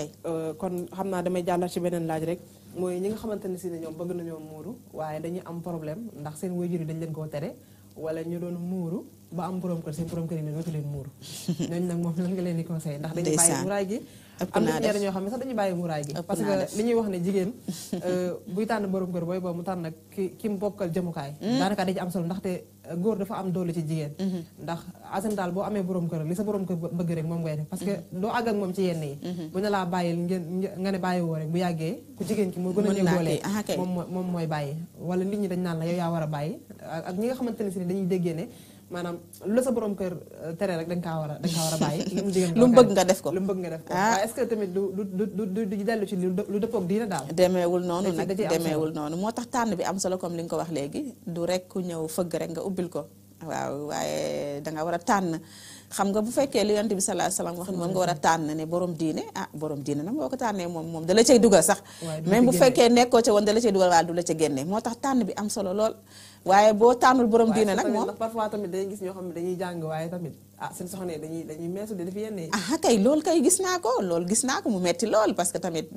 kon xam naa damay jàllat ci beneen laaj rek mooy ñi nga xamante ne si ne ñoom bëgg nañoo muuru waaye dañuy am problème ndax seen waajur yi dañ leen koo tere wala ñu doon muuru ba am borom kër seen borom kër yi ne dootu leen muuru ñooñu nag moom lan nga leen di conseillé ndax dañuy bàyyi muraay gi am na ñeneen ñoo xam ne sax dañuy bàyyi muraay gi parce que li ñuy wax ne jigéen buy tànn borom kër booy boobu mu tànn nag ki mu bokkal jëmukaay daanaka da ci am solo ndaxte góor dafa am doole ci jigéen ndax asan daal boo amee borom kër li sa borom kër bëgg rek moom ngay def parce que doo àgg ak moom ci yenn yi bu ñu laa bàyyil nga ne bàyyi woo rek bu yàggee ku jigéen ki moo gën a néew doole moom mooy bàyyi wala nit ñi dañ naan la yow yaa war a bàyyi ak ñi nga xamante ne si ne dañuy déggee ne maanaam lu sa borom kër tere rek da nga kaa war a bàyyi lu mu bëgg nga def ko waaye est-ce que tamit du dellu ci lu dëppoog diina daal demeewul noonu nag demeewul noonu moo tax tànn bi am solo comme li nga ko wax léegi du rek ku ñëw fëgg rek nga ubbil ko waaw waaye danga war a tànn xam nga bu fekkee li yonent bi sallallahu alayhi wasallam wax ni moom nga war a tànn ne borom diine borom diine nag boo ko tànnee moom da la cay dugal sax même bu fekkee nekkoo ca woon da la cay dugal waaye du la ca génne moo tax tànn bi am solo lool waaye boo tànnul borom diine nag moom parfois tamit dañuy gis ñoo xam ne dañuy jàng waaye tamit seen soxna dañuy meesu di def yenn yi kay loolu kay gis naa ko mu metti lool parce que tamit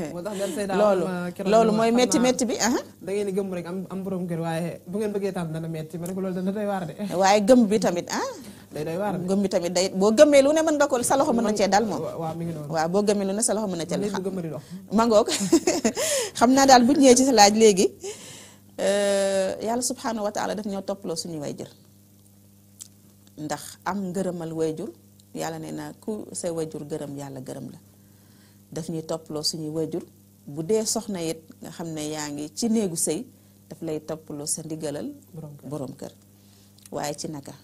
loolu mooy metti bi da ngeen di gëm rek am borom kër waaye bu ngeen bëggee tànn dana metti ma ne ko loolu dana doy waar de waaye gëm bi tamit day doy waar de gëm bi tamit day boo gëmee lu ne mën nga ko sa loxo mën na cee dal moom waaw mi ngi noonu waaw boo gëmee lu ne sa loxo mën na cee dal gëm di dox mangoog xam naa daal bu ñëwee ci sa laaj léegi yàlla subhanahu wa taala daf ñoo topploo suñuy wayjur ndax am ngërëmal wayjur yàlla nee na ku say wayjur gërëm yàlla gërëm la daf ñuy toppaloo suñuy wayjur bu dee soxna it nga xam ne yaa ngi ci néegu sëy daf lay toppaloo sa ndigalal borom kër waaye ci naka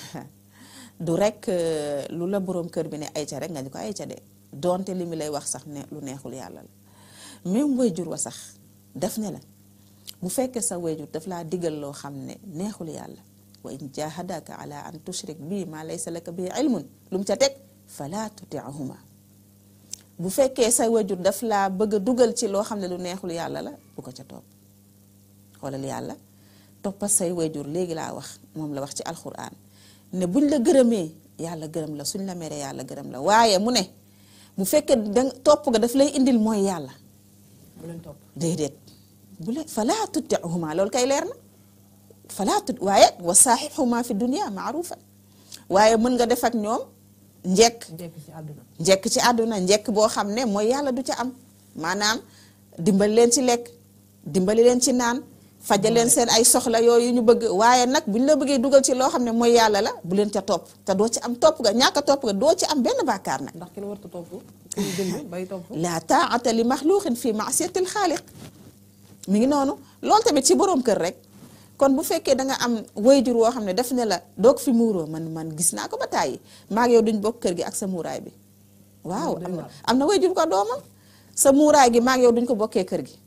du rek lu la borom kër bi ne ayca rek nga ni ko ayca de donte li mu lay wax sax ne lu neexul yàlla la même wayjur wa sax daf ne la bu fekkee sa wayjur daf laa digal loo xam ne neexul yàlla wa in jahadaka ala an tushrik bi ma laysa laka bi ilmun lu mu ca teg fala tuti'huma bu fekkee sa wayjur daf laa bëgg a dugal ci loo xam ne lu neexul yàlla la bu ko ca topp xoolal yàlla toppal say wayjur léegi laa wax moom la wax ci alquran ne buñ la gërëmee yàlla gërëm la suñ la meree yàlla gërëm la waaye mu ne bu fekkee da topp nga daf lay indil mooy yàlla bu leen topp déedéet bu leen falaa tuti'huma loolu kay leer na falaa tut waaye wa saaxibhuma fi dunya ma'rufan waaye mën nga def ak ñoom njekk ci àdduna njekk boo xam ne mooy yàlla du ca am maanaam dimbali leen ci lekk dimbali leen ci naan fajal leen seen ay soxla yooyu ñu bëgg waaye nag bu ñu la bëggee dugal ci loo xam ne mooy yàlla la bu leen ca topp te doo ci am topp nga ñàkk a topp nga doo ci am benn bàkkaar nag ndax kenn warta topp kuy dund bay topp la taa'ata li maxluuqin fi ma'siyatil xaaliq mi ngi noonu loolu tamit ci boroom kër rek kon bu fekkee da nga am wayjur woo xam ne daf ne la doog fi muuroo man gis naa ko ba tàyyi maa ngi yow duñ bokk kër gi ak sa muuraay bi waaw am na wayjur ko doomam sa muuraay gi maa ngi yow duñ ko bokkee kër gi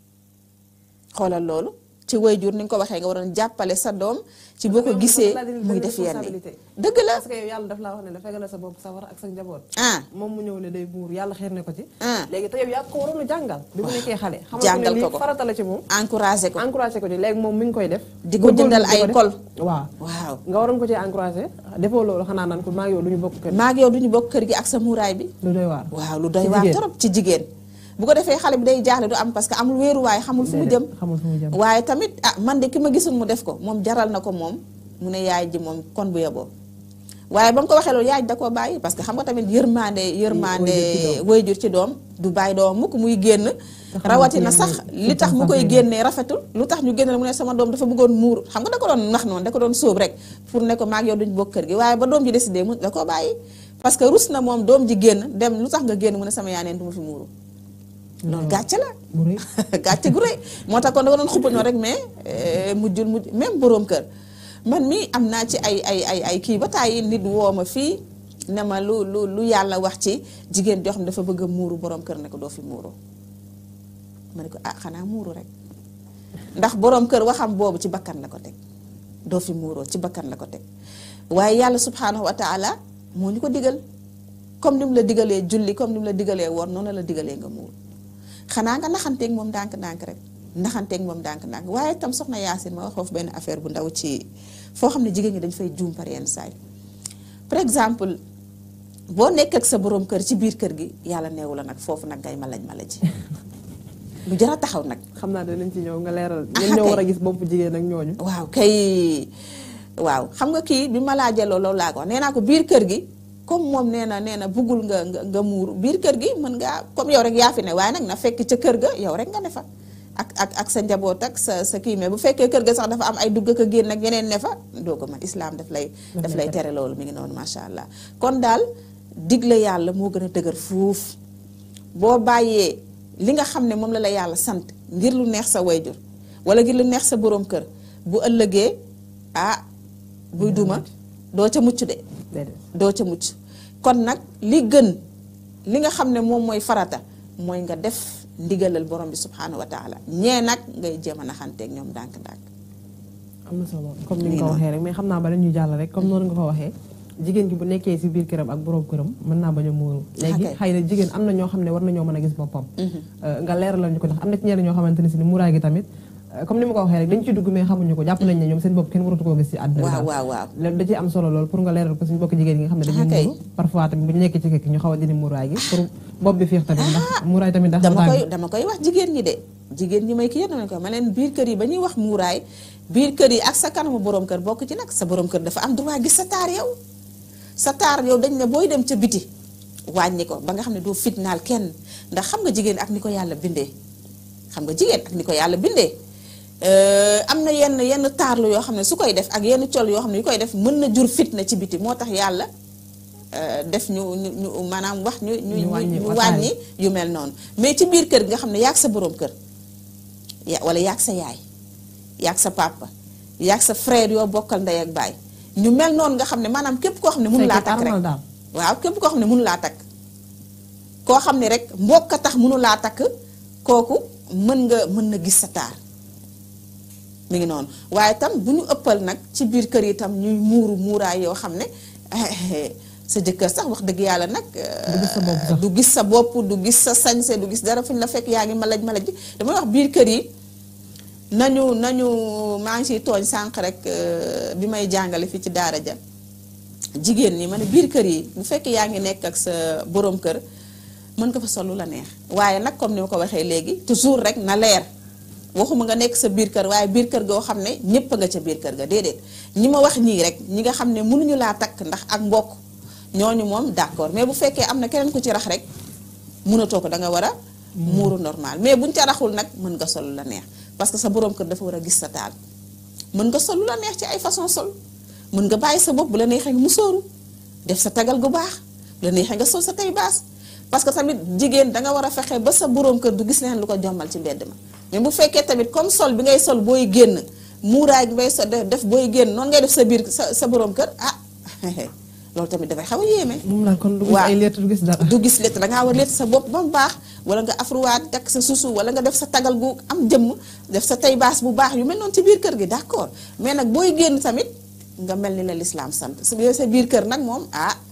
xoolal loolu ci wayjur ni nga ko waxee nga waroon jàppale sa doom ci boo ko gisee muy def yenn dëgg la parce que yow yàlla daf laa wax ne la fegal la sa bopp sawar ak sa njaboot moom mu ñëw ne day muur yàlla xeer ne ko ci léegi te yow yaa ko waroon a jàngal bi mu nekkee xale jàngal ko lii farata la ci moom encouragé ko ci léegi moom mi ngi koy def di ko jëndal ay kol waaw nga waroon ko ci encouragé defoo loolu xanaa naan ko maa ngi yow duñu bokk kër maa ngi yow duñu bokk kër gi ak sa muuraay bi lu doy waar waaw lu doy waar trop ci jigéen bu ko defee xale bi day jaaxle du am parce que amul wéeruwaay xamul fu mu jëm waaye tamit man de ki ma gisul mu def ko moom jaral na ko moom mu ne yaay ji moom kon bu yeboo waaye ba mu ko waxee loolu yaay ji da koo bàyyi parce que xam nga tamit yërmande wayjur ci doom du bàyyi doom mukk muy génn rawatina sax li tax mu koy génnee rafetul lu tax ñu génne mu ne sama doom dafa bëggoon muur xam nga da ko doon nax noonu da ko doon sóob rek pour ne ko maag yow duñ bokk kër gi waaye ba doom ji décidé mu da koo bàyyi parce que rus na moom doom ji génn dem lu tax nga génn mu ne sama yaay neen du ma fi muuru loolu gàcce la gàcce gu rëy moo tax kon da nga doon xubba ñoo rek mais mujjul même boroom kër man mi am naa ci ay kii ba tàyyi nit woo ma fii ne ma lu yàlla wax ci jigéen joo xam ne dafa bëgg a muuru boroom kër ne ko doo fi muuru ma ne ko xanaa muuru rek ndax boroom kër waxam boobu ci bakkan la ko teg doo fi muuroo ci bakkan la ko teg waaye yàlla subhanahu wa taala moo ñu ko digal comme ni mu la digalee julli comme ni mu la digalee woor noonu la digalee nga muuru xanaa nga naxanteeg moom ndànk-ndànk rek naxanteeg moom ndànk-ndànk waaye tam soxna Yaasin ma wax foofu benn affaire bu ndaw ci foo xam ne jigéen ñi dañ fay juum par yenn saay par exemple boo nekk ak sa borom kër ci biir kër gi yàlla neewu la nag foofu nag ngay malaji lu jar a taxaw nag. xam naa danañ ci ñëw nga leeral. ñen ñoo war a gis bopp jigéen ak ñooñu. waaw kay waaw xam nga kii bi ma laajee loolu laa ko wax nee naa ko biir kër gi. comme moom nee na buggul nga muur biir kër gi mën ngaa comme yow rek yaa fi ne waaye nag na fekk ca kër ga yow rek nga ne fa ak sa njaboot ak sa kii mais bu fekkee kër ga sax dafa am ay dugg ak a génn ak yeneen ne fa doo ko man islam daf lay tere loolu mi ngi noonu macha allah. kon daal digle yàlla moo gën a dëgër fuuf boo bàyyee li nga xam ne moom la yàlla sant ngir lu neex sa wayjur wala ngir lu neex sa borom kër bu ëllëgee buy duma doo ca mucc de. doo ca mucc kon nag li gën li nga xam ne moom mooy farata mooy nga def ndigalal borom bi subhanahu wa taala ñee nag ngay jéem a naxanteeg ñoom ndànk-ndànk. am na solo comme ni nga ko waxee rek mais xam naa ba dañuy jàll rek comme noonu nga ko waxee jigéen gi bu nekkee si biir këram ak borom këram mën naa bañ a muuru léegi xëy na jigéen am na ñoo xam ne war nañoo mën a gis boppam nga leeralal ñu ko ndax am na ci ñeneen ñoo xamante ne si ni muuraay gi tamit comme ni ma ko waxee rek dañ ci dugg mais xamuñu ko jàpp nañ ne ñoom seen bopp kenn waratu koo gis ci àdduna waaw da ci am solo lool pour nga leeral ko suñu bokk jigéen ñi nga xam ne dañuy muuru parfois tamit bu ñu nekkee ci kekk ñu xaw a dindi muuraay gi pour bopp bi fiix tamit ndax muuraay tamit ndax dama koy wax jigéen ñi de jigéen ñi may ki yéen dama ko ma leen biir kër yi ba ñuy wax muuraay biir kër yi ak sa kanamu borom kër bokk ci nag sa borom kër dafa am droit gis sa taar yow dañ ne booy dem ca biti wàññi ko ba nga xam ne doo fitnaal kenn ndax xam nga jigéen ak ni ko yàlla bindee am na yenn taarlu yoo xam ne su koy def ak yenn col yoo xam ne yu koy def mën na jur fitna ci biti moo tax yàlla def ñu maanaam wax ñu wàññi yu mel noonu mais ci biir kër gi nga xam ne yaag sa boroom kër wala yaag sa yaay yaag sa papa yaag sa frère yoo bokkal ndey ak baay ñu mel noonu nga xam ne maanaam képp koo xam ne mënu laa takk rek waaw képp koo xam ne mënu laa takk koo xam ne rek mbokk a tax mënu laa takk kooku mën na gis sa taar mi ngi noonu waaye tam bu ñu ëppal nag ci biir kër yi tam ñuy muuraay yoo xam ne sa jëkkër sax wax dëgg yàlla nag du gis sa bopp du gis sa sañse du gis dara fu ñu la fekk yaa ngi malaj bi damay wax biir kër yi nañu maa ngi ciy tooñ sànq rek bi may jàngale fii ci daara ja jigéen ñi ma ne biir kër yi bu fekkee yaa ngi nekk ak sa boroom kër mën nga fa sol lu la neex waaye nag comme ni ma ko waxee léegi toujours rek na leer waxuma nga nekk sa biir kër waaye biir kër goo xam ne ñépp nga ca biir kër ga déedéet ñi ma wax ñii rek ñi nga xam ne mënuñu laa takk ndax ak mbokk ñooñu moom d'accord mais bu fekkee am na keneen ku ci rax rek mënatoo ko da nga war a muuru normal mais buñ ca raxul nag mën nga sol lu la neex parce que sa boroom kër dafa war a gis sa taal mën nga sol lu la neex ci ay façon sol mën nga bàyyi sa bopp bu la neexee nga musóoru def sa tagal gu baax bu la neexee nga sol sa tay baas parce que tamit jigéen danga war a fexe ba sa boroom kër du gis leen lu ko jommal ci mbedd ma mais bu fekkee tamit comme sol bi ngay sol booy génn muuraay bi ngay sol def booy génn noonu ngay def sa biir sa boroom kër loolu tamit dafay xaw a yéeme. moom la kon du gis ay lettre du gis dara. du gis lettre dangaa war a lettre sa bopp ba mu baax wala nga afruwaat takk sa susu wala nga def sa tagal gu am jëmm def sa tay baas bu baax yu mel noonu ci biir kër gi d'accord mais nag booy génn tamit nga mel ni la lislaam sant sa biir kër nag moom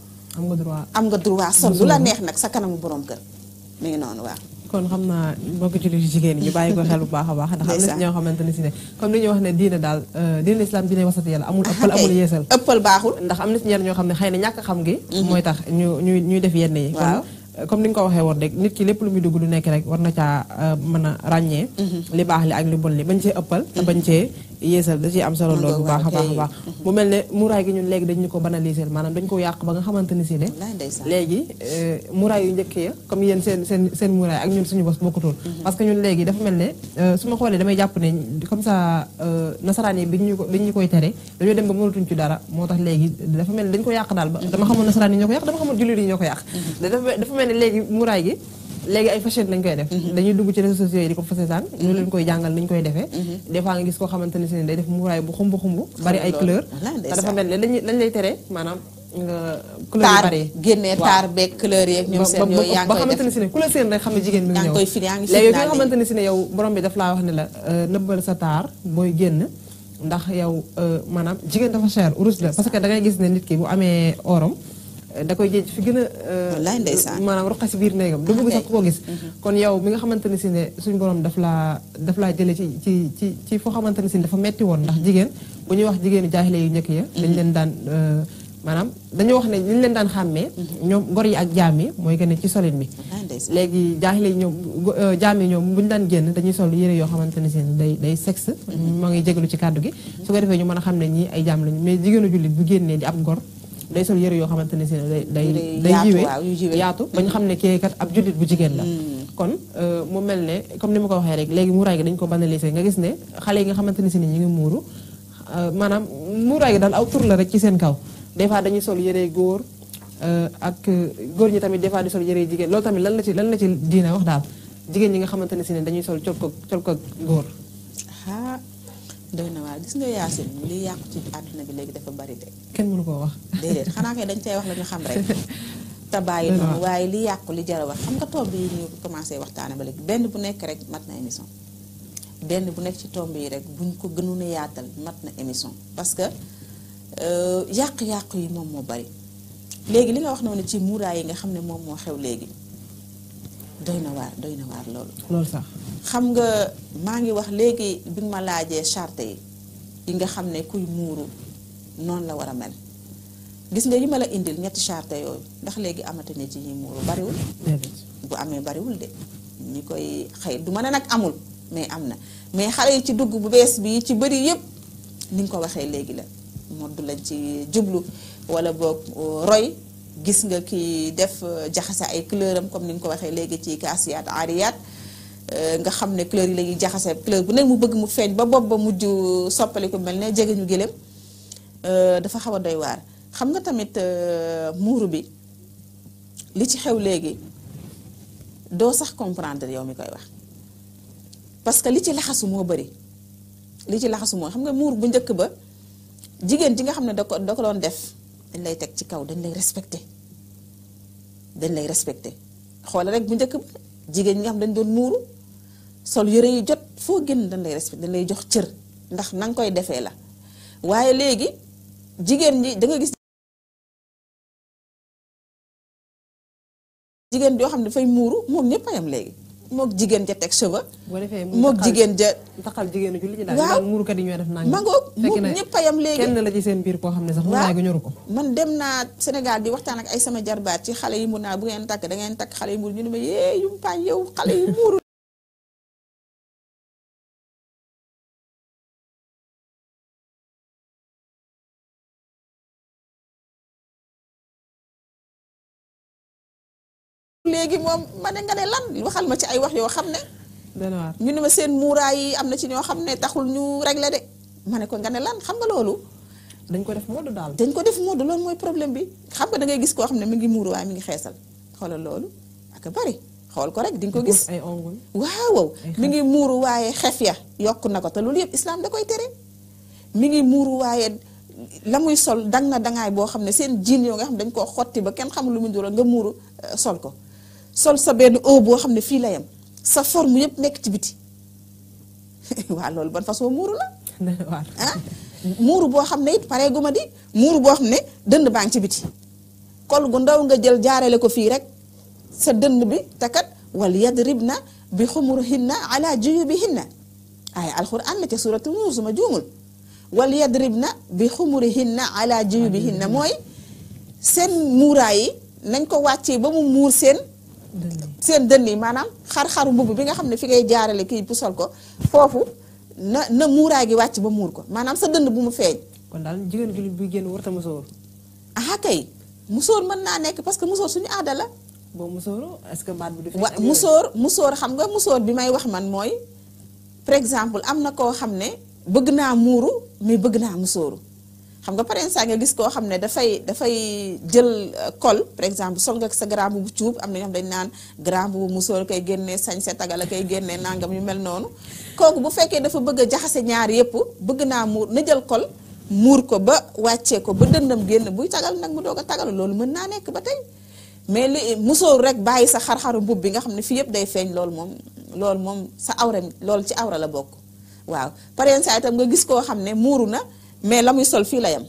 am nga droit sol lu la neex nag sa kanamu boroom kër mi ngi noonu waaw. kon xam naa bokk ci lu jigéen ñi ñu bàyyi ko xel bu baax a baax ndax am na si ñoo xamante ne si ne comme li ñuy wax ne diine daal diine islam diine wasat yàlla amul ëppal amul yeesal ëppal baaxul ndax am na si ñenn ñoo xam ne xëy na ñàkk xam gi mooy tax ñuy def yenn yi comme ni nga ko waxee woon rek nit ki lépp lu muy dugg lu nekk rek war na caa mën a ràññee li baax li ak li bon li bañ cee ëppal te bañ cee yeesal da ciy am solo lool bu baax a baax a baax mu mel ne muraay gi ñun léegi dañu ko banaliser maanaam dañu ko yàq ba nga xamante ni si ne léegi muraay yu njëkk ya comme yéen seen muraay ak ñun suñu bos bokkutul parce que ñun léegi dafa mel ne su ma xoolee damay jàpp ne comme ça nasaraan yi biñ ñu koy tere dañoo dem ba mënatuñ ci dara moo tax léegi dafa mel ne dañu ko yàq daal ba dama xamul nasaraan yi ñoo ko yàq dama xamul jullit yi ñoo ko yàq dafa mel ne léegi muraay gi léegi ay fashion lañ koy def dañuy dugg ci réseaux sociaux yi di ko fasetaan ñu leen koy jàngal ni ñu koy defee des fois nga gis koo xamante ne si ne day def muraay bu xumb bari ay couleur te dafa mel ne lañ lay tere maanaam nga couleur yu bari génnee taar beeg couleur yeeg ñoom seen yooyu yaa ngi koy def ba xamante ne si ne ku la seen rek xam ne jigéen bi ngi ñëw léegi nga xamante ne si ne yow borom bi daf laa wax ne la nëbbal sa taar booy génn ndax yow maanaam jigéen dafa cher urus la parce que da ngay gis ne nit ki bu amee orom da koy jéej fi gën a maanaam roqa si biir néegam du bëgg sax ku ko gis kon yow mi nga xamante ne si ne suñ borom daf laa jële ci foo xamante ne si ne dafa metti woon ndax jigéen bu ñuy wax jigéenu jaaxile yu njëkk ya dañ leen daan maanaam dañoo wax ne ñu leen daan xàmmee ñoom gor yi ak jaam yi mooy que ne ci solin bi léegi jaaxile yi ñoom jaam yi ñoom bu ñu daan génn dañuy sol yére yoo xamante ne si ne day sexe moo ngi jégalu ci kàddu gi su ko defee ñu mën a xam ne ñii ay jaam lañu mais jigéenu jullit bu génnee di ab gor day sol yëre yoo xamante ne si ne day yiwee yaatu ba ñu xam ne kii kat ab jullit bu jigéen la kon mu mel ne comme ni ma ko waxee rek léegi muuraay gi dañu ko banaliser nga gis ne xale yi nga xamante ne si ne ñu ngi muuru maanaam muuraay gi daal aw tur la rek ci seen kaw des fois dañuy sol yëre góor ak góor ñi tamit des fois di sol yëre jigéen loolu tamit lan la ci diine wax daal jigéen ñi nga xamante ne si ne dañuy sol col ko góor doy na waar gis nga Yaasin li yàqu ci àdduna bi léegi dafa bari de kenn mënu koo wax déedéet xanaa kay dañ cay wax la ñu xam rek te bàyyi noonu waaye li yàqu li jar a wax xam nga tomb yi ñu commencé waxtaane ba léegi benn bu nekk rek mat na émission benn bu nekk ci tomb yi rek buñ ko gënoon a yaatal mat na émission parce que yàq-yàqu yi moom moo bari léegi li nga wax noonu ci muuraay yi nga xam ne moom moo xew léegi doy na waar loolu sax xam nga maa ngi wax léegi bi nga ma laajee charte yi nga xam ne kuy muuru noonu la war a mel gis nga yi ma la indil ñetti charte yooyu ndax léegi amati na ci ñi muuru bariwul bu amee bariwul de ñi koy xëy du ma ne nag amul mais am na mais xale yi ci dugg bu bees bi ci bëri yépp ni nga ko waxee léegi la modd lañ ci jublu wala boog roy gis nga ki def jaxase ay couleur am comme ni nga ko waxee léegi ci kaasiyaat aariyaat nga xam ne couleur yi la ñuy jaxase couleur bu ne mu bëgg mu feeñ ba bopp ba mujj soppali ko mel ne jege ñu gëlëm dafa xaw a doy waar xam nga tamit muuru bi li ci xew léegi doo sax comprendre yow mi koy wax parce que li ci laxasu moo bari li ci laxasu moo xam nga muur bu njëkk ba jigéen ji nga xam ne da ko doon def dañ lay teg ci kaw dañ lay respecté xoole rek bu njëkk ba jigéen ñi nga xam dañ doon muuru sol yëre yi jot foo génn dañ lay respecté dañ lay jox cër ndax na nga koy defee la waaye léegi jigéen ñi da nga gis jigéen joo xam ne dafay muuru moom ñëpp a yam léegi mook jigéen ja teg cheveux mook jigéen ja taxal jigéenu julli ci daal waaw muurukat yi ñoo def nangam mangoog moom ñëpp a yam léegi kenn la ci seen biir koo xam ne sax mu naay ga ñoru ko man dem naa Sénégal di waxtaan ak ay sama jarbaat ci xale yi mu naa bu ngeen takk da ngeen takk xale yi muuru ñu ne ma yee yu mpaañ yow xale yi muuru léegi moom ma ne nga ne lan waxal ma ci ay wax yoo xam ne ñu ne ma seen muuraay yi am na ci ñoo xam ne taxul ñu régler de ma ne ko nga ne lan xam nga loolu dañ ko def mode daal dañ ko def mode loolu mooy problème bi xam nga da ngay gis koo xam ne mi ngi muuru waaye mi ngi xeesal xoolal loolu ak bari xool ko rek di nga ko gis ay ongul waaw mi ngi muuru waaye xef ya yokk na ko te loolu yëpp islam da koy tere mi ngi muuru waaye la muy sol dang na dangaay boo xam ne seen jiin yoo nga xam ne dañ koo xotti ba kenn xamul lu mu ndural nga muuru sol ko sol sa benn eau boo xam ne fii la yem sa forme yëpp nekk ci biti waaw loolu ban façon muuru la ah muuru boo xam ne it pare gu ma di muuru boo xam ne dënd baa ngi ci biti kol gu ndaw nga jël jaarale ko fii rek sa dënd bi takat wal yadribna bi xumurihinna ala juyubihinna ay alquran la ca suratu Nuur suma juumul wal yadribna bi xumurihinna ala juyubihinna mooy seen muuraay yi nañ ko wàccee ba mu muur seen dënn yi maanaam xar-xaru mbubb bi nga xam ne fi ngay jaarale kii bu sol ko foofu na muuraay gi wàcc ba muur ko maanaam sa dënd bu mu feeñ kon daal jigéen jullit buy génn warta musóor ah kay musóor mën naa nekk parce que musóor suñu aada la boo musóoru est-ce que baat bi du wa musóor xam nga musóor bi may wax man mooy par exemple am na koo xam ne bëgg naa muuru mais bëgg naa musóoru xam nga par exemple nga gis koo xam ne dafay jël col par exemple sol nga sa grand bu cuub am na ñoo xam dañ naan grand bu musóor koy génnee sañ se tagala koy génnee nangam yu mel noonu kooku bu fekkee dafa bëgg a jaxase ñaar yëpp bëgg naa muur na jël col muur ko ba wàccee ko ba dëndam génn buy tagal nag mu doog a tagal loolu mën naa nekk ba tey mais li musóor rek bàyyi sa xar-xaru mbub bi nga xam ne fii yëpp day feeñ loolu moom sa awra loolu ci awra la bokk waaw par exemple itam nga gis koo xam ne muuru na mais la muy sol fii la yam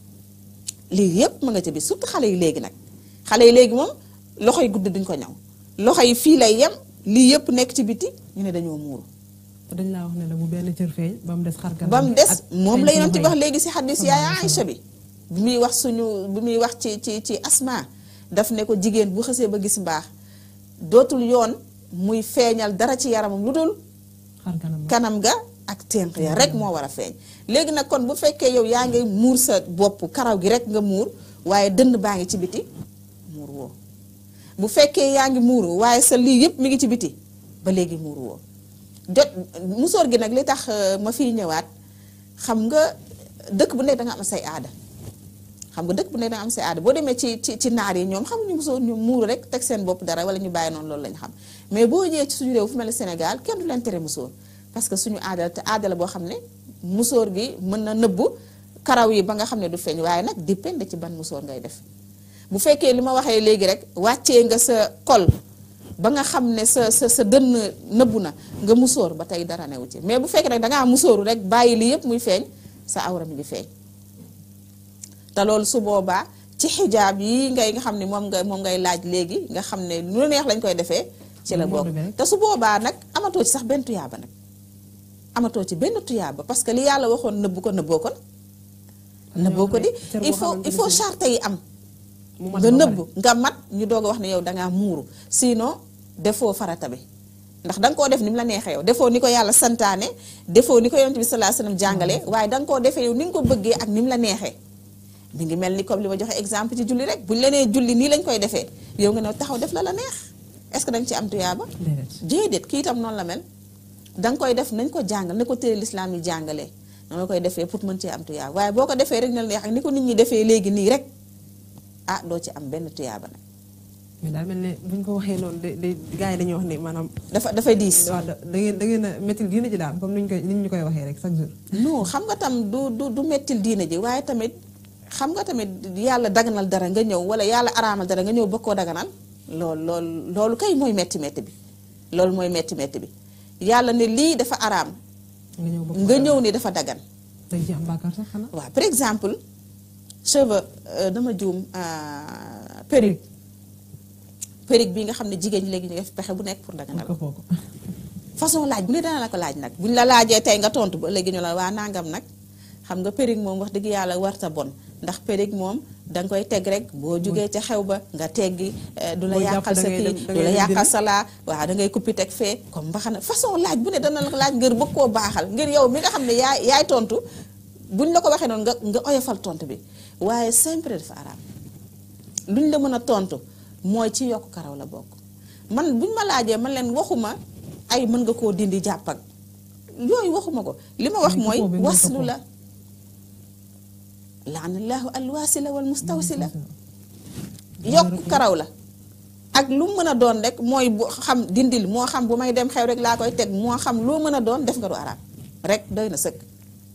lii yëpp ma nga ci biir surtout xale yi léegi nag xale yi léegi moom loxo yi gudd duñ ko ñaw loxo yi fii lay yem lii yëpp nekk ci biti ñu ne dañoo muuru dañ laa wax ne la bu benn cër feeñ ba mu des xar kanam ba mu des moom la yonent bi wax léegi si xaddis yaay Aïcha bi bi muy wax ci Asma daf ne ko jigéen bu xësee ba gis mbaax dootul yoon muy feeñal dara ci yaramam lu dul kanam ga ak tenq ya rek moo war a feeñ léegi nag kon bu fekkee yow yaa ngi muur sa bopp karaw gi rek nga muur waaye dënd baa ngi ci biti muur woo bu fekkee yaa ngi muuru waaye sa lii yëpp mi ngi ci biti ba léegi muur woo jot musóor gi nag li tax ma fiy ñëwaat xam nga dëkk bu nekk da nga am say aada xam nga dëkk bu nekk da nga am say aada boo demee ci naar yi ñoom xamuñu musóor ñu muuru rek teg seen bopp dara wala ñu bàyyi noonu loolu lañ xam mais boo ñëwee ci suñu réew fu mel ne Sénégal kenn du leen tere musóor parce que suñu aada te aada la boo xam ne musóor gi mën na nëbbu karaw yi ba nga xam ne du feeñ waaye nag dépend ci ban musóor ngay def bu fekkee li ma waxee léegi rek wàccee nga sa kol ba nga xam ne sa dënn nëbbu na nga musóor ba tey dara newu ci mais bu fekkee rek dangaa musóoru rek bàyyi li yëpp muy feeñ sa awra mi ngi feeñ te loolu su boobaa ci xijaab yi nga xam ne moom ngay laaj léegi nga xam ne lu neex lañ koy defee ci la bokk te su boobaa nag amatoo ci sax benn tuyaaba nag amatoo ci benn tuyaaba parce que li yàlla waxoon nëbbu ko nëbboo ko nëbboo ko di il faut charte yi am nga nëbb nga mat ñu doog a wax ne yow dangaa muuru sinon defoo farata bi ndax danga koo def ni mu la neexee yow defoo ni ko yàlla santaane defoo ni ko yonent bi sallallahu alayhi wasallam jàngale waaye danga koo defee yow ni nga ko bëggee ak ni mu la neexee mi ngi mel ni comme li ma joxe exemple ci julli rek buñu la nee julli nii lañ koy defee yow nga ne taxaw def la neex est-ce que danga ci am tuyaaba déedéet kii itam noonu la mel danga koy def nañ ko jàngal ne ko téere lislaam yi jàngalee danga koy defee pour mën cee am tuyaaba waaye boo ko defee rek na la neex ak ni ko nit ñi defee léegi nii rek ah doo ci am benn tuyaaba nag. mais daal mel ne buñ ko waxee noonu de gars yi dañuy wax ne maanaam. dafay diis. waaw da ngeen a méttil diine ji daal comme ni ñu koy waxee rek chaque jour. non xam nga tam du mettil diine ji waaye tamit xam nga tamit yàlla daganal dara nga ñëw wala yàlla araamal dara nga ñëw bëgg koo daganal loolu kay mooy metti bi loolu mooy metti bi yàlla ne lii dafa araam. nga ñëw ni dafa dagan. dañ ci am bàkkaar sax xanaa. waaw par exemple cheveux dama juum perruque bi nga xam ne jigéen ñi léegi ñu def pexe bu nekk pour daganal ko façon laaj bu ne dana la ko laaj nag buñ la laajee tey nga tontu ba léegi ñu la waa nangam nag xam nga perruque moom wax dëgg yàlla warta bon ndax perruque moom danga koy teg rek boo jugee ca xew ba nga teggi du la yàqal sa kii du la yàqal sa laa waaw da ngay kuppi teg fee comme mbaxana façon laaj bu ne dana la ko laaj ngir bëgg koo baaxal ngir yow mi nga xam ne yaay tontu buñ la ko waxee noonu nga oyofal tontu bi waaye sempre dafa araam luñ la mën a tontu mooy ci yokk karaw la bokk man buñ ma laajee man leen waxuma ay mën nga koo dindi jàpp ak yooyu waxuma ko li ma wax mooy waslu la laanallahu alwaasila wal mustawsila yokk karaw la ak lu mën a doon rek mooy bu xam dindil moo xam bu may dem xew rek laa koy teg moo xam loo mën a doon def nga du araam rek doy na sëkk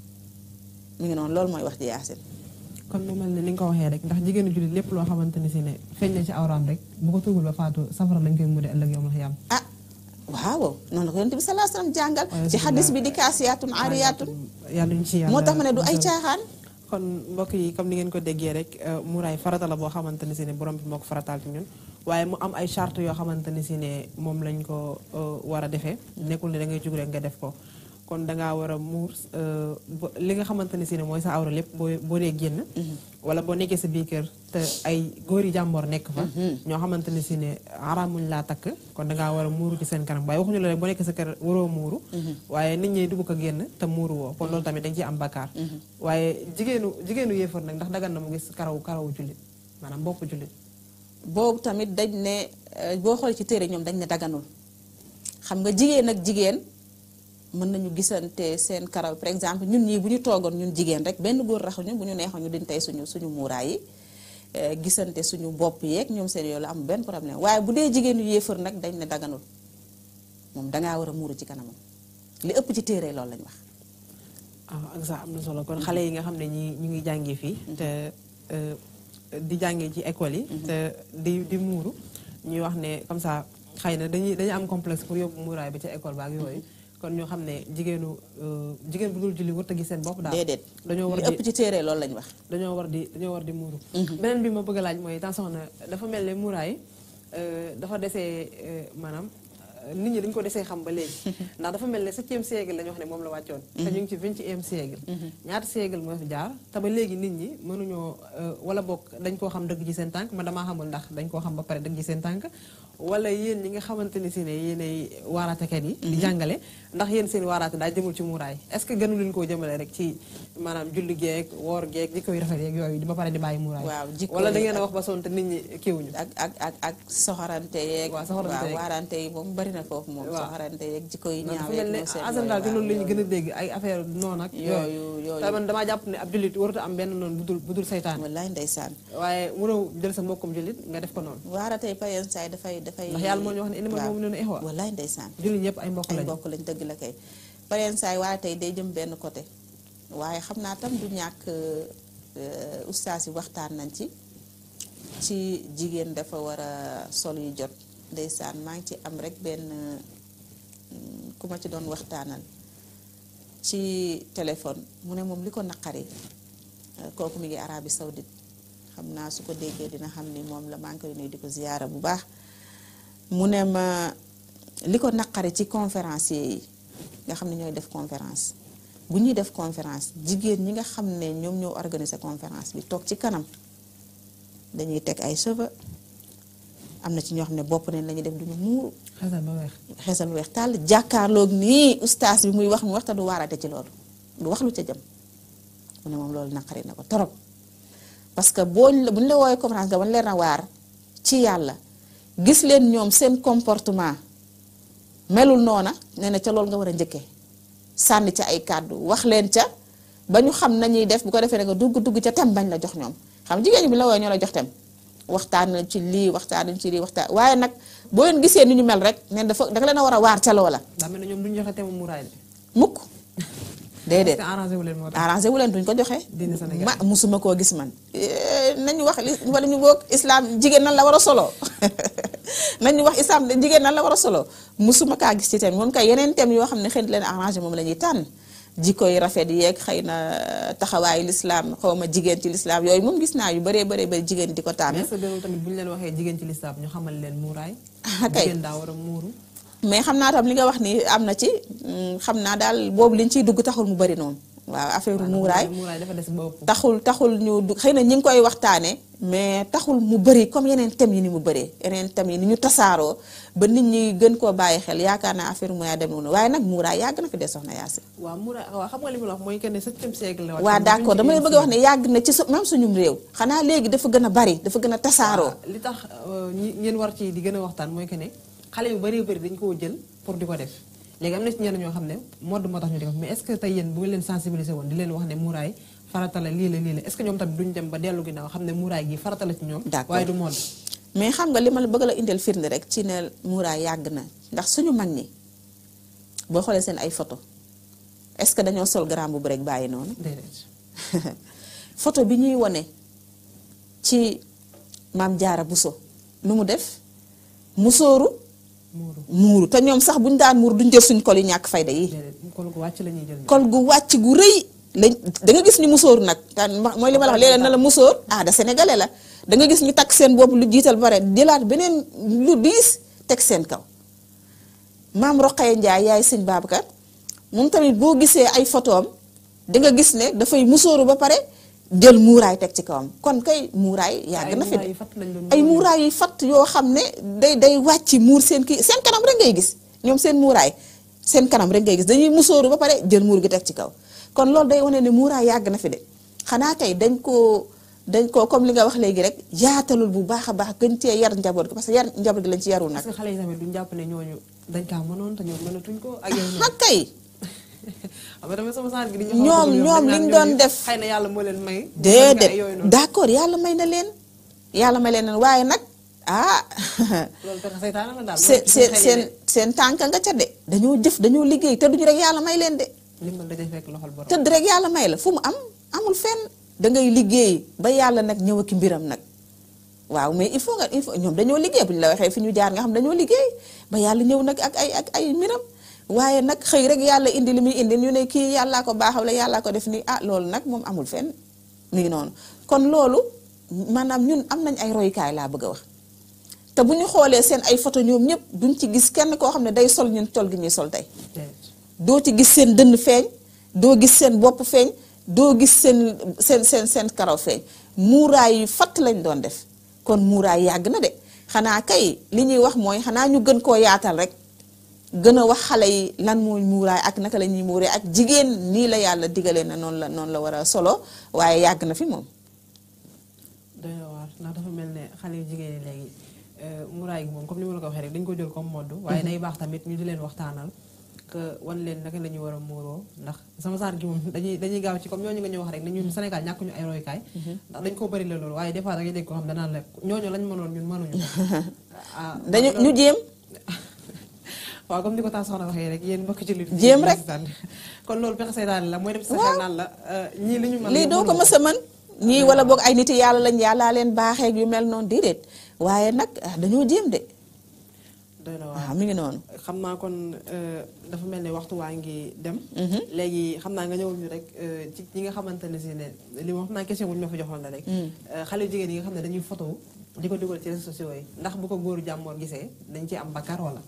mu ngi noonu loolu mooy wax ji Yaasin. kon mu mel ne ni nga ko waxee rek ndax jigéenu jullit lépp loo xamante ni si ne feeñ na ci awraam rek bu ko tuugul ba faatu safara lañ koy mudee ëllëg yawmal xiyaam. ah waaw noonu la ko yonent bi sallallahu alayhi wasallam jàngal ci xadis bi di kaasiyaatun aariyaatun yàlla ñu ci yàlla moo tax ma ne du ay caaxaan. kon mbokk yi comme ni ngeen ko déggee rek muraay farata la boo xamante ni si ne borom bi moo ko farataal ci ñun waaye mu am ay charte yoo xamante ni si ne moom lañ ko war a defee nekkul ne da ngay jug rek nga def ko kon dangaa war a muur li nga xamante ni si ne mooy sa awra lépp boo dee génn wala boo nekkee sa biir kër te ay góori jàmboor nekk fa ñoo xamante ni si ne araamuñ laa takk kon dangaa war a muuru ci seen kanam waaye waxuñu la rek boo nekkee sa kër waroo muuru waaye nit ñi dugg ko génn te muuru woo kon loolu tamit dañ ciy am bakkaar waaye jigéenu yéefar nag ndax dagan na mu gis karawu jullit maanaam bopp jullit boobu tamit dañ ne boo xool ci téere ñoom dañ ne daganul xam nga jigéen ak jigéen mën nañu gisante seen karaw par exemple ñun ñii bu ñu toogoon ñun jigéen rek benn góor raxuñu bu ñu neexoon ñu din tey suñu muuraay yi gisante suñu bopp yeeg ñoom seen yoolu am benn problème waaye bu dee jigéenu yéefar nag dañ ne daganul moom dangaa war a muuru ci kanamam li ëpp ci téere loolu lañ wax. ak sax am na solo kon xale yi nga xam ne ñu ngi jàngee fii te di jàngee ci école yi te di muuru ñuy wax ne comme ça xëy na dañuy am complexe pour yóbbu muuraay ba ca école ba ak yooyu kon ñoo xam ne jigéen bu dul julli warut a gis seen bopp daal déedéet dañoo war li ëpp ci téere loolu lañ wax dañoo war di muuru beneen bi ma bëgg a laaj mooy temps soxna dafa mel ne muuraay dafa desee maanaam nit ñi dañu ko desee xam ba léegi ndax dafa mel ne 7e siècle la ñu wax ne moom la wàccoon te ñu ngi ci 20e siècle ñaata siècle moo fi jaar te ba léegi nit ñi mënuñoo wala bokk dañ koo xam dëgg ci seen tànk ma damaa xamul ndax dañ koo xam ba pare dëgg ci seen tànk wala yéen ñi nga xamante ni si ne yéenay waaraatekat yi di jàngale ndax yéen seen waaraate daa jëmul ci muuraay est-ce que gënu leen koo jëmale rek ci maanaam julli geeg woor geeg jikko yu rafet yeeg yooyu di ba pare di bàyyi muuraay wala da ngeen a wax ba sonn te nit ñi kiiwuñu ak soxorante yeeg waaw waarante yi moom bari na foofu moom soxorante yeeg jikko yi ñaaw yeeg asam daal te loolu la ñu gën a dégg ay affaire noonu ak yooyu te man damaa jàpp ne ab jullit warut a am benn noonu bu dul saytaan wallaay ndeysaan waaye mënoo jël sa mbokkum jullit nga def ko noonu waarate payen saay dafay ndax yàlla moo ñu wax ne innamal mu'minuuna ixwa wallaay ndeysaan jullit ñëpp ay mbokk lañ dëgg la kay payen saay waarate yi day jëm benn côté waaye xam naa tam du ñàkk ustaas yi waxtaan nañ ci jigéen dafa war a sol yu jot ndeysaan maa ngi ci am rek benn ku ma ci doon waxtaanal ci téléphone mu ne moom li ko naqari kooku mi ngi Arabie Saoudite xam naa su ko déggee dina xam ni moom la maa ngi koy nuyu di ko ziyaara bu baax mu ne ma li ko naqari ci conférencier yi nga xam ne ñooy def conférence bu ñuy def conférence jigéen ñi nga xam ne ñoom ñoo organiser conférence bi toog ci kanam dañuy teg ay cheveux am na ci ñoo xam ne bopp neen la ñuy def duñu muuru xeesal bu weex tàll jàkkaarloog nii ustaas bi muy wax mu waxta du waarate ci loolu du wax lu ca jëm mu ne moom loolu naqari na ko torop parce que buñ la woowee conférence nga wan leen a waar ci yàlla gis leen ñoom seen comportement melul noona nee na ca loolu nga war a njëkkee sànni ca ay kàddu wax leen ca ba ñu xam nañuy def bu ko defee ne nga dugg ca tem bañ la jox ñoom xam jigéen ñi bi la woowee ñoo la jox tem waxtaan ci lii waxtaan ci lii waxtaan waaye nag boo leen gisee ni ñu mel rek neen dafa da nga leen a war a waar ca loola. daa mel ne ñoom duñu joxe thème muuraay de. mukk déedéet arrangé wu leen moo tax. arrangé wu leen duñ ko joxe. diine Sénégal ma musuma koo gis man. nañu wax wala ñu boog islam jigéen nan la war a solo nañu wax islam jigéen nan la war a solo musuma kaa gis ci thème moom kay yeneen thème yoo xam ne xëy na leen arrangé moom la ñuy tànn. jikko yi rafet yeeg xëy na taxawaayu lislaam xaw ma jigéen ci lislaam yooyu moom gis naa yu bëree bëri bëri jigéen di ko tànn. mais est-ce que tamit bu ñu leen waxee jigéen ci lislaam ñu xamal leen muuraay. kay jigéen daa war a muuru. mais xam naa tam li nga wax ni am na ci xam naa daal boobu liñ ciy dugg taxul mu bëri noonu. waaw affaire muuraay dafa des ba ëpp. taxul ñu dugg xëy na ñi ngi koy waxtaane mais taxul mu bëri comme yeneen thèmes yi ni mu bëree yeneen thèmes yi ni ñu tasaaroo ba nit ñi gën koo bàyyi xel yaakaar naa affaire muuraay dem noonu waaye nag muuraay yàgg na fi de soxna Yaasin. waaw muuraay waaw xam nga li mu la wax mooy que ne 7e siècle la. waaw d'accord dama lay bëgg a wax ne yàgg na ci même suñum réew xanaa léegi dafa gën a bari dafa gën a tasaaroo. li tax ngeen war ci di gën a waxtaan mooy que ne xale yu bari bari dañ koo jël pour di ko def léegi am na ci ñenn ñoo xam ne mode moo tax ñu di ko mais est-ce que tey yéen bu ngeen leen sensibiliser woon di leen wax ne muuraay farata la lii la est-ce que ñoom tamit duñ dem ba dellu ginnaaw xam ne muuraay gi farata la ci ñoom. d'accord waaye du mode. mais xam nga li ma la bëgg la indil firnde rek ci ne muuraay yàgg na ndax suñu mag ñi boo xoolee seen ay photo est-ce que dañoo sol grand boobu rek bàyyi noonu. déedéet. photo bi ñuy wone ci maam Jaara Buso lu mu def musóoru muuru te ñoom sax buñu daan muur duñ jël suñ kol yi ñàkk fayda yi. kol gu wàcc la ñuy jël. kol gu wàcc gu rëy lañ da nga gis ñu musóoru nag mooy li ma la wax léeg-léeg na la musóor da sénégalais la da nga gis ñu takk seen bopp lu jiital ba pare jëlaat beneen lu diis teg seen kaw. maam Roqaya Njaay yaay sëñ Babacar moom tamit boo gisee ay photoom da nga gis ne dafay musóoru ba pare jël muuraay teg ci kawam kon kay muuraay yàgg na fi de ay muuraay yu fatt yoo xam ne day wàcc muur seen kii seen kanam rek ngay gis ñoom seen muuraay seen kanam rek ngay gis dañuy musóoru ba pare jël muur gi teg ci kaw kon loolu day wane ne muuraay yàgg na fi de xanaa kay dañ koo comme li nga wax léegi rek yaatalul bu baax a baax gën cee yar njaboot gi parce que yar njaboot gi lañ ci yarul nag. parce que xale yi tamit duñ jàpp ne ñooñu dañ kaa mënoon te ñoom mënatuñ ko ak yow kay ñoom liñ doon def xëy na yàlla moo leen may. déedéet d'accord yàlla may na leen waaye nag loolu pexe seytaane la daal. seen tànk nga ca de dañoo jëf dañoo liggéey te duñu rek yàlla may leen de. limbal dajay fekk loxol borom. tëdd rek yàlla may la fu mu amul fenn da ngay liggéey ba yàlla nag ñëw ak mbiram nag waaw mais il faut ñoom dañoo liggéey bu ñu la waxee fi ñu jaar nga xam dañoo liggéey ba yàlla ñëw nag ak ay mbiram. waaye nag xëy rek yàlla indi li muy indi ñu ne kii yàllaa ko baaxal la yàllaa ko def nii loolu nag moom amul fenn mi ngi noonu kon loolu maanaam ñun am nañ ay royukaay laa bëgg a wax te bu ñu xoolee seen ay photo ñoom ñëpp duñ ci gis kenn koo xam ne day sol ñun tol gi ñuy sol tey doo ci gis seen dënn feeñ doo gis seen bopp feeñ doo gis seen karaw feeñ muuraay yu fatt lañ doon def kon muuraay yàgg na de xanaa kay li ñuy wax mooy xanaa ñu gën koo yaatal rek gën a wax xale yi lan mooy muuraay ak naka la ñuy muuree ak jigéen nii la yàlla digalee na noonu la war a solo waaye yàgg na fi moom. doy na waar ndax dafa mel ne xale yu jigéen ñi léegi muuraay gi moom comme ni ma la ko waxee rek dañu ko jël comme mode. waaye day baax tamit ñu di leen waxtaanal que wan leen naka la ñu war a muuroo ndax sama saar gi moom dañuy gaaw ci comme ñooñu nga ñu wax rek ne ñun Sénégal ñàkkuñu ay royukaay. ndax dañ koo bari la loolu waaye des fois da ngay dégg ko xam danaan la ñooñu lañ mënoon ñun mënuñu. ñu jéem. waaw comme ni ko tax soxna waxee rek yéen mbokk ci li jéem rek kon loolu pexe seytaane la mooy dem sa xel naan la ñii li ñu mën lii doo ko mës a mën ñii wala boog ay nit yàlla lañ yàllaa leen baaxeeg yu mel noonu déedéet waaye nag dañoo jéem de doy na waaw mi ngi noonu xam naa kon dafa mel ne waxtu waa ngi dem léegi xam naa nga ñëwul ñu rek ci ñi nga xamante ne si ne li ma xam naa question bu ñu ma fa joxoon la rek xale jigéen yi nga xam ne dañuy photo di ko dugal ci réseaux sociaux yi ndax bu ko góoru jàmmoor gisee dañ ci am bakkaar wala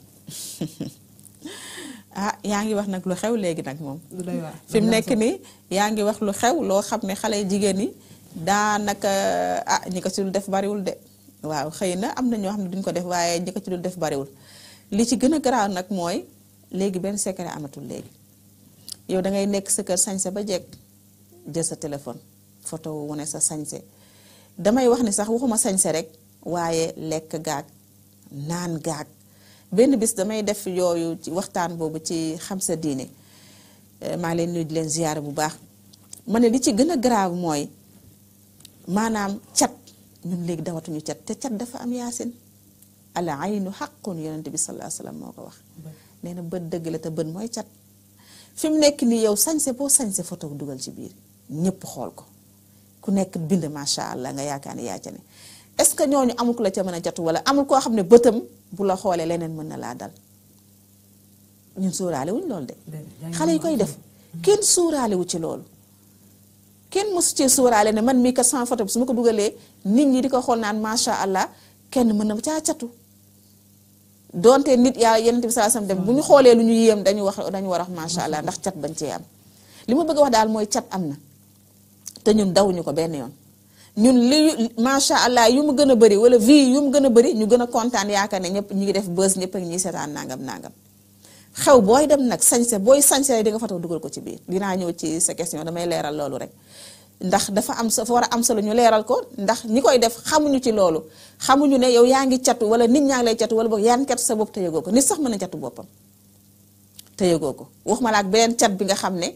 yaa ngi wax nag lu xew léegi nag moom doy waar fi mu nekk nii yaa ngi wax lu xew loo xam ne xale jigéen yi daanaka ñi ko ci dul def bariwul de waaw xëy na am na ñoo xam ne duñ ko def waaye ñi ko ci dul def bariwul li ci gën a garaaw nag mooy léegi benn secret amatul léegi yow da ngay nekk sa kër sañse ba jekk jël sa téléphone photo wane sa sañse damay wax ni sax waxuma sañse rek waaye lekk gaag naan gaag benn bis damay def yooyu ci waxtaan boobu ci xam sa diine maa leen nuyu di leen ziyaare bu baax ma ne li ci gën a grave mooy maanaam cat ñun léegi dawatuñu cat te cat dafa am yaasin al aynu haqqun yonent bi sallallahu alayhi wasallam moo ko wax nee na bët dëgg la te bët mooy cat fi mu nekk nii yow sañse boo sañse photo dugal ci biir ñëpp xool ko ku nekk bind macha allah nga yaakaar ne yaa ca ne est-ce que ñooñu amul ku la ca mën a jatu wala amul koo xam ne bëtam bu la xoolee leneen mën na laa dal ñun sóoraale wuñ loolu de xale yi koy def kenn sóoraale wu ci loolu kenn mosu cee sóoraale ne man mii kat sama photo bi su ma ko dugalee nit ñi di ko xool naan macha allah kenn mën na caa catu donte nit yaa Yonent bi sallallahu alayhi wasallam dem bu ñu xoolee lu ñu yéem dañu war a wax macha allah ndax cat bañ cee am li ma bëgg a wax daal mooy cat am na te ñun dawuñu ko benn yoon ñun li macha allah yu mu gën a bëri wala vie yu mu gën a bëri ñu gën a kontaan yaakaar ne ñëpp ñu ngi def buzz ñëpp ak ñuy seetaan nangam nangam xew booy dem nag sañse booy sañse di nga foto dugal ko ci biir dinaa ñëw ci sa question damay leeral loolu rek ndax dafa am sa war a am solo ñu leeral ko ndax ñi koy def xamuñu ci loolu xamuñu ne yow yaa ngi catu wala nit ñaa ngi lay catu wala boog yaa ngi catu sa bopp te yëgoo ko nit sax mën a catu boppam te yëgoo ko waxuma la ak beneen cat bi nga xam ne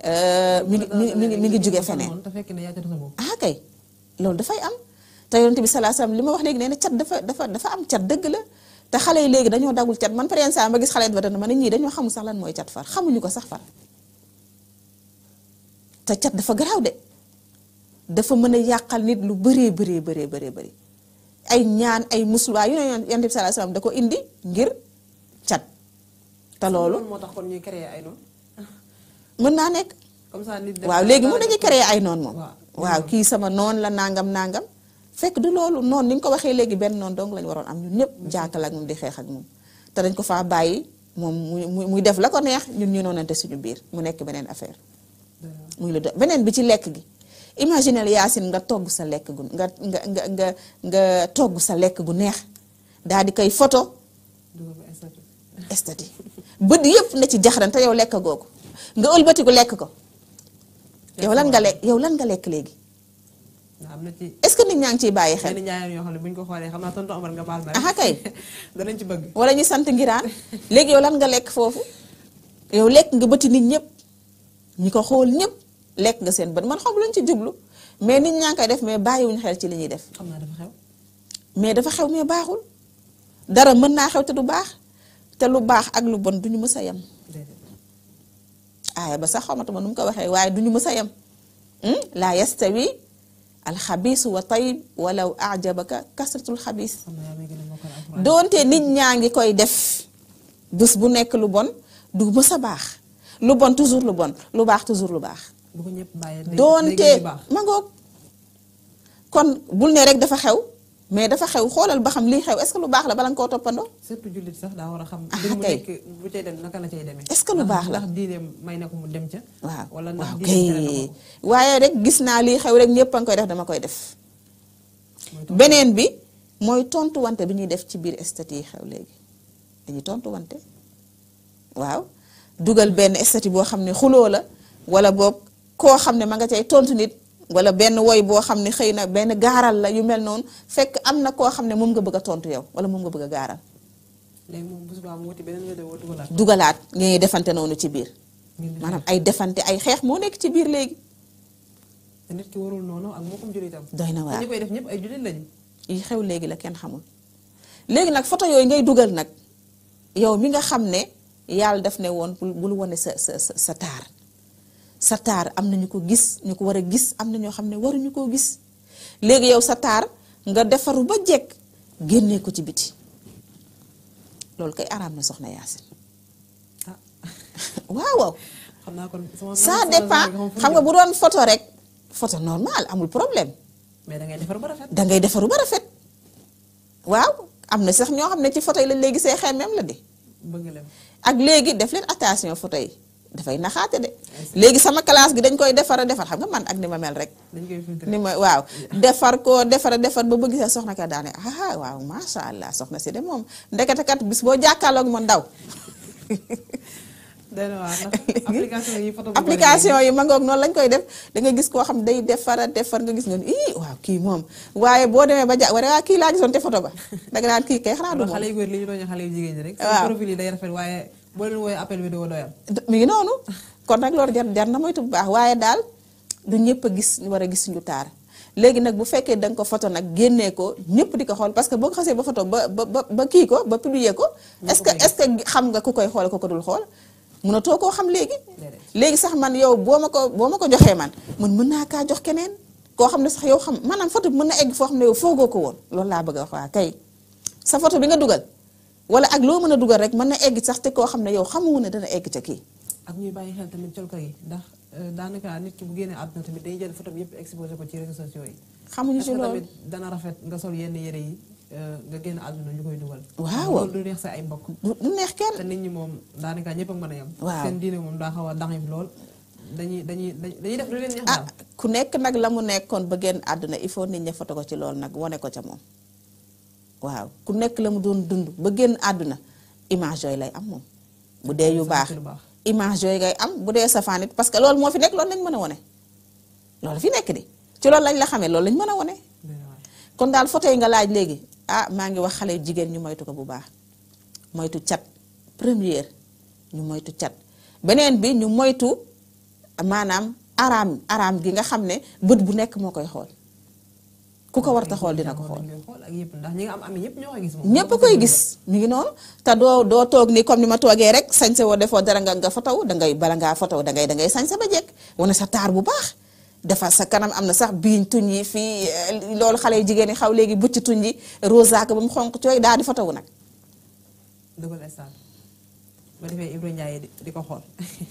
mi ngi jóge feneen ah kay loolu dafay am te Yonent bi sallallahu alayhi wasallam li ma wax léegi nee na cat dafa am cat dëgg la te xale yi léegi dañoo dagul cat man par exemple ma gis xale yi ba dana ma ne ñii dañoo xamul sax lan mooy cat far xamuñu ko sax far te cat dafa garaaw de dafa mën a yàqal nit lu bëree bëri ay ñaan ay musluwaay yu ne Yonent bi sallallahu alayhi wasallam da ko indi ngir cat te loolu moo tax kon ñuy créer ay noonu mën naa nekk comme ça nit waaw léegi moom dañuy créer ay noon moom waaw kii sama noon la nangam fekk du loolu noonu ni nga ko waxee léegi benn noonu dong lañu waroon am ñun ñëpp jànkal ak moom di xeex ak moom te dañ ko faa bàyyi moom muy def la ko neex ñun ñu noonante suñu biir mu nekk beneen affaire muy lu beneen bi ci lekk gi imaginel Yaasin nga togg sa lekk gu nga togg sa lekk gu neex daal di koy photo statut bët yëpp na ci jaxaran te yow lekk googu nga ëlbatiku lekk ko yow lan nga lekk léegi am na ci est-ce que nit ñaa ngi ciy bàyyi xel. benn ñaar yoo xam ne bu ñu ko xoolee xam naa tonton Omar nga baal ma aha kay danañ ci bëgg. wala ñu sant ngiraan léegi yow lan nga lekk foofu yow lekk nga bëti nit ñëpp ñi ko xool ñëpp lekk nga seen bët man xam lañ ci jublu mais nit ñaa ngi koy def mais bàyyiwuñu xel ci li ñuy def. xam naa dafa xew. mais dafa xew mais baaxul dara mën naa xew te du baax te lu baax ak lu bon duñu mës a yem. aaya ba sax xamatuma nu mu ko waxee waaye duñu mës a yem laa yastawi alxabiisu wa tayyib walaw ajabaka kasratul xabiis doonte nit ñaa ngi koy def bés bu nekk lu bon du mës a baax lu bon toujours lu bon lu baax toujours lu baax doonte ma ngoog kon bul ne rek dafa xew mais dafa xew xoolal ba xam lii xew est-ce que lu baax la bala nga koo toppandoo. surtout jullit sax daa war a xam. li mu nekk bu cay dem naka la cay demee. est-ce que lu baax la ndax diine may na ko mu dem ca. waaw wala ndax waaw diine tere na kay ko. waaye rek gis naa lii xew rek ñëpp a ngi koy def dama koy def. beneen bi mooy tontu wante bi ñuy def ci biir statut yi xew léegi dañuy tontu wante waaw dugal benn statut boo xam ne xuloo la wala boog koo xam ne ma nga cay tontu nit. wala benn woy boo xam ne xëy na benn gaaral la yu mel noonu fekk am na koo xam ne moom nga bëgg a tontu yow wala moom nga bëgg a gaaral. léegi moom bu subaa mu wuti beneen vidéo dugalaat. dugalaat ngay defante noonu ci biir. maanaam ay defante ay xeex moo nekk ci biir léegi. te nit ki warul noonu ak moo ko jullitam. doy na waar ñi koy def ñëpp ay jullit lañu. yi xew léegi la kenn xamul. léegi nag photo yooyu ngay dugal nag yow mi nga xam ne yàlla daf ne woon bul wane sa taar. sa taar am na ñu ko gis ñu ko war a gis am na ñoo xam ne waruñu koo gis léegi yow sa taar nga defaru ba jekk génnee ko ci biti loolu kay araam na soxna Yaasin waaw waaw. xam naa kon ça dépend xam nga bu doon photo rek photo normal amul problème. mais dangay defaru ba rafet. dangay defaru ba rafet waaw am na sax ñoo xam ne ci photo yi lañ lay gisee xemmeem la de. bëgg leen ak léegi def leen attention photo yi. dafay naxaate de léegi sama classe gi dañ koy defar xam nga man ak ni ma mel rek ni ma waaw defar ba bëgg sa soxna ka daane waaw masha Allah soxna si de moom ndekete kat bis boo jàkkaarloog man daw application yi ma ngoog noonu lañ koy def da nga gis koo xam day defar nga gis nga ni waaw kii moom waaye boo demee ba waa kii laa gisoon te photo ba danga naan kii kay xanaa du moom xale yu góor li ñu doon xale yu jigéen ñi rek waaw profil yi day rafet waaye boo leen wooyee appel vidéo doyal. mi ngi noonu kon nag loolu jar na moytu bu baax waaye daal du ñëpp a gis war a gis suñu taar léegi nag bu fekkee da nga ko photo nag génnee ko ñëpp di ko xool parce que boo ko xasee ba photo ba kii ko ba publier ko est-ce que xam nga ku koy xool ko dul xool mënatoo koo xam léegi sax man yow boo ma ko joxee man mën naa kaa jox keneen koo xam ne sax yow xam maanaam photo bi mën na egg foo xam ne yow foogoo ko woon loolu laa bëgg a wax waa kay sa photo bi nga dugal wala ak loo mën a dugal rek mën na egg sax te koo xam ne yow xamu ne dana egg ca kii ak ñuy bàyyi xel tamit col ko yi ndax daanaka nit ki bu génnee àdduna tamit day jël photo bi yëpp exposé ko ci réseaux sociaux yi xamuñu ci loolu tamit dana rafet nga sol yenn yére yi nga génn àdduna ñu koy dugal waaw loolu du neex sa ay mbokk du neex kenn te nit ñi moom daanaka ñëpp ak mën a yem waaw seen diine moom daa xaw a daxif lool dañuy def lu leen neex daal ku nekk nag la mu nekkoon ba génn àdduna il faut nit ñi photo ko ci loolu nag wane ko ca moom waaw ku nekk la mu doon dund ba génn àdduna image yooyu lay am moom bu dee yu baax image yooyu ngay am bu dee safaan it parce que loolu moo fi nekk loolu lañ mën a wane loolu fi nekk di ci loolu lañ la xamee loolu lañ mën a wane kon daal photo yi nga laaj léegi maa ngi wax xale jigéen ñu moytu ko bu baax moytu cat première ñu moytu cat beneen bi ñu moytu maanaam araam gi nga xam ne bët bu nekk moo koy xool ku ko warta xool dina ko xool ndax ñi nga am ami ñëpp koy gis mi ngi noonu te doo toog ni comme ni ma toogee rek sañse woo defoo dara nga fotow dangay bala ngaa fotow dangay sañse ba jekk wane sa taar bu baax defar sa kanam am na sax biiñ tuñ yi fii loolu xale yu jigéen ñi xaw léegi bucc tuñ yi rosaak ba mu xonq cooy daal di fotowu nag dugal instant ba defee Ibra Ndiaye di ko xool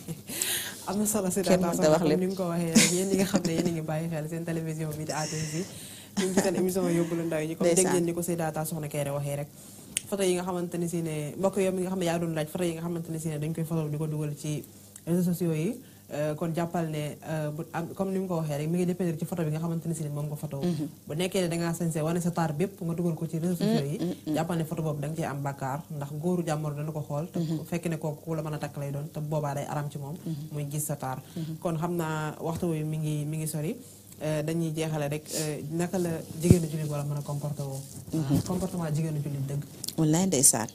am na solo si kenn mënta wax lépp ni nga ko waxee rek yéen ñi nga xam ne yéen a ngi bàyyi xel seen télévision bi di ATV ñu ngi ci seen émission yóbbalu ndaw yi comme dégg ngeen ni ko Seyda Soxna Kéré waxee rek photo yi nga xamante ne si ne mbokk yow mi nga xam ne yaa doon laaj photo yi nga xamante ne si ne dañ koy photo di ko dugal ci réseaux sociaux yi kon jàppal ne comme ni mu ko waxee rek mi ngi dépendre ci photo bi nga xamante ne si ne moom nga photo bu nekkee ne dangaa sañse wane sa taar bépp nga dugal ko ci réseaux sociaux yi jàppal ne photo boobu da nga cee am bàkkaar ndax góoru jàmmor dana ko xool te fekk ne kooku ku la mën a takk lay doon te boobaa day aram ci moom muy gis sa taar kon xam naa waxtu wi mi ngi sori dañuy jeexale rek naka la jigéenu jullit wala mën a comporté woo comportement jigéenu jullit dëgg wallaay ndeysaan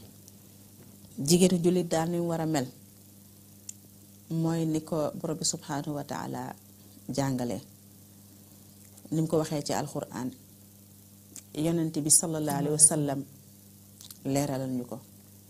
jigéenu jullit daal ni mu war a mel mooy ni ko borom bi subhanahu wa taala jàngale ni mu ko waxee ci alquran yonent bi sallallahu alayhi wa sallam leeralal ñu ko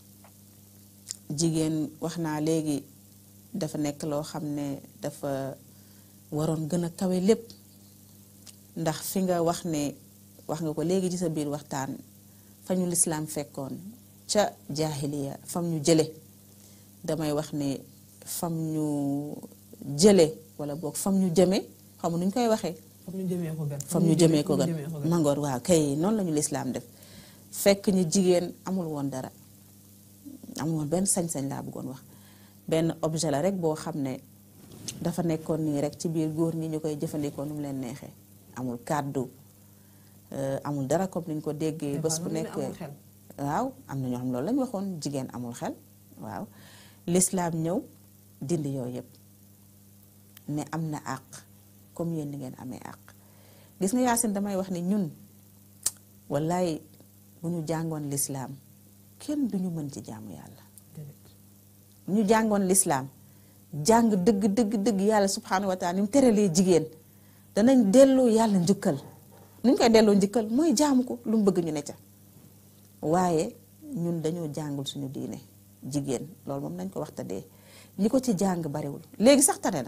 jigéen wax naa léegi dafa nekk loo xam ne dafa waroon gën a kawe lépp ndax fi nga wax ne wax nga ko léegi ci sa biir waxtaan fa ñu lislaam fekkoon ca jaahiliya fam ñu jële damay wax ne fam ñu jële wala boog fam ñu jëme xamu nuñ koy waxee fam ñu jëmee ko gën mangoor waaw kay noonu lañu lislaam def fekk ñu jigéen amul woon dara amul woon benn sañ-sañ laa bëggoon wax benn objet la rek boo xam ne dafa nekkoon nii rek ci biir góor ñi ñu koy jëfandikoo nu mu leen neexee amul kàddu amul dara comme ni ñu ko déggee bés bu nekk waaw am na ñoo xam loolu lañu waxoon jigéen amul xel waaw lislaam ñëw dindi yooyu yëpp ne am na àq comme yéen ni ngeen amee àq gis nga Yaasin damay wax ni ñun wallaay bu ñu jàngoon lislaam kenn duñu mën ci jaamu yàlla ñu jàngoon lislaam jàng dëgg yàlla subhanahu wa taala ni mu teralee jigéen danañ delloo yàlla njukkal nu ñu koy delloo njukkal mooy jaamu ko lu mu bëgg ñu ne ca waaye ñun dañoo jàngul suñu diine jigéen loolu moom nañ ko waxtaanee ñi ko ci jàng bariwul léegi sax tane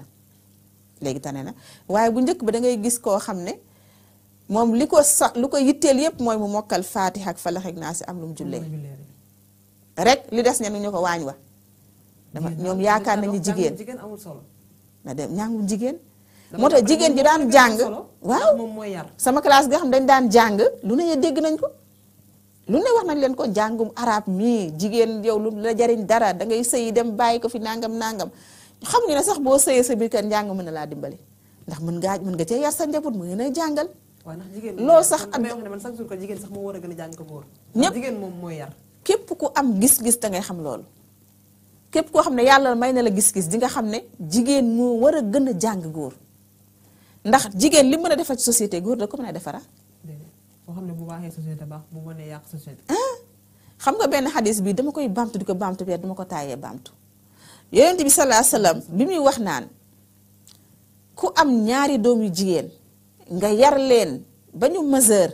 na waaye bu njëkk ba da ngay gis koo xam ne moom li ko sax lu ko yitteel yépp mooy mu mokkal Faatiha ak Falax ak Naas am lu mu jullee rek li des ñenn ñu ko waañ wa dama ñoom yaakaar nañu jigéen amul solo na dem ñàngul jigéen moo tax jigéen ji daan jàng waaw sama classe nga xam dañ daan jàng lu ne dégg nañ ko lu ne wax nañ leen ko jàngum arab mii jigéen yow lu la jariñ dara dangay sëyi dem bàyyi ko fi nangam xam nga ne sax boo sëyee sa biir kër njàng mën na laa dimbali ndax mën nga cee yar sa njaboot mu ngi jàngal loolu sax am na man chaque jour ko jigéen sax moo war a gën a jàng ko góor ñëpp jigéen moom mooy yar képp ku am gis-gis da ngay xam loolu képp koo xam ne yàlla may na la gis-gis di nga xam ne jigéen moo war a gën a jàng góor ndax jigéen li mën a defar ci société góor da ko mën a defara boo xam ne bu baaxee société baax bu mënee yàq société xam nga benn xadis bi dama koy baamtu di ko baamtu bi dama ko taayee baamtu yonent bi sallallahu alayhi wasallam bi muy wax naan ku am ñaari doom yu jigéen nga yar leen ba ñu mesure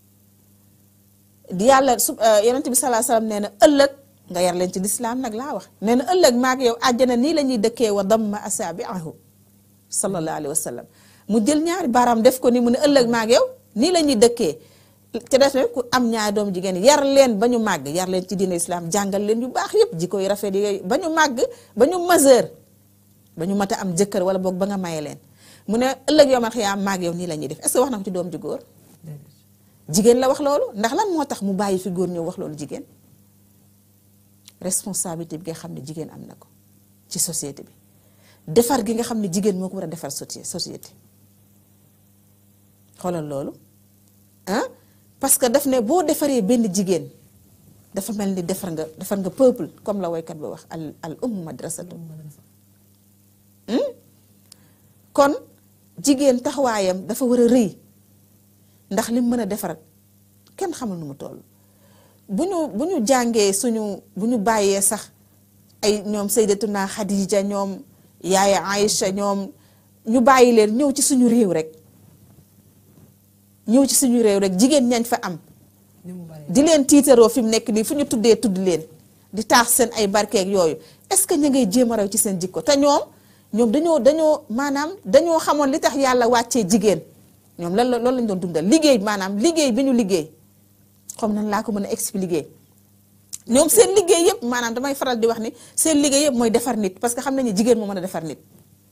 di yàlla yonent bi sallallahu alayhi wasallam nee na ëllëg nga yar leen ci lislaam nag laa wax nee na ëllëg maag yow àjjana nii la ñuy dëkkee wa damma asaabi'ahu sallallahu alayhi wasallam mu jël ñaari baaraam def ko ni mu ne ëllëg maag yow nii la ñuy dëkkee te def ne ku am ñaari doom jigéen yar leen ba ñu màgg yar leen ci diine islam jàngal leen yu baax yépp jikko yu rafet yooyu ba ñu màgg ba ñu mesure ba ñu mat a am jëkkër wala boog ba nga maye leen mu ne ëllëg yow ma xiyaam maag yow nii la ñuy def est-ce que wax na ko ci doom ju góor jigéen la wax loolu ndax lan moo tax mu bàyyi fi góor ñëw wax loolu jigéen responsabilité bi nga xam ne jigéen am na ko ci société bi defar gi nga xam ne jigéen moo ko war a defar société xoolal loolu ah parce que daf ne boo defaree benn jigéen dafa mel ni defar nga peuple comme la woykat ba wax al ummu madrasatu kon jigéen taxawaayam dafa war a rëy ndax li mu mën a defar kenn xamul nu mu toll bu ñu jàngee bu ñu bàyyee sax ay ñoom Sayyidatuna Khadija ñoom yaaya Aïcha ñoom ñu bàyyi leen ñëw ci suñu réew rek jigéen ñañ fa am di leen tiitaroo fi mu nekk nii fu ñu tuddee tudd leen di taax seen ay barkeeg yooyu est-ce que ñu ngay jéem a raw ci seen jikko te ñoom dañoo maanaam dañoo xamoon li tax yàlla wàccee jigéen ñoom loolu lañ doon dundal liggéey maanaam liggéey bi ñu liggéey xam nan laa ko mën a expliquer ñoom seen liggéey yëpp maanaam damay faral di wax ni seen liggéey yëpp mooy defar nit parce que xam nañu jigéen moo mën a defar nit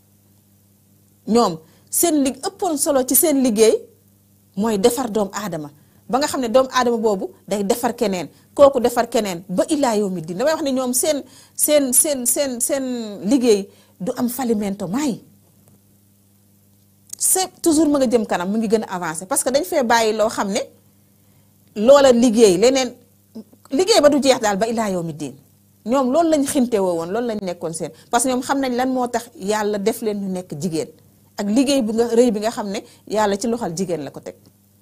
ñoom seen ëppoon solo ci seen liggéey mooy defar doomu aadama ba nga xam ne doomu aadama boobu day defar keneen kooku defar keneen ba illaa yawmi diin damay wax ne ñoom seen liggéey du am falimento maay c'est toujours ma nga jëm kanam mu ngi gën a avancé parce que dañ fee bàyyi loo xam ne loola liggéey leneen liggéey ba du jeex daal ba illaa yawmi diin ñoom loolu lañ xintewoo woon loolu lañ nekkoon seen parce que ñoom xam nañ lan moo tax yàlla def leen ñu nekk jigéen ak liggéey bi nga rëy bi nga xam ne yàlla ci loxal jigéen la ko teg.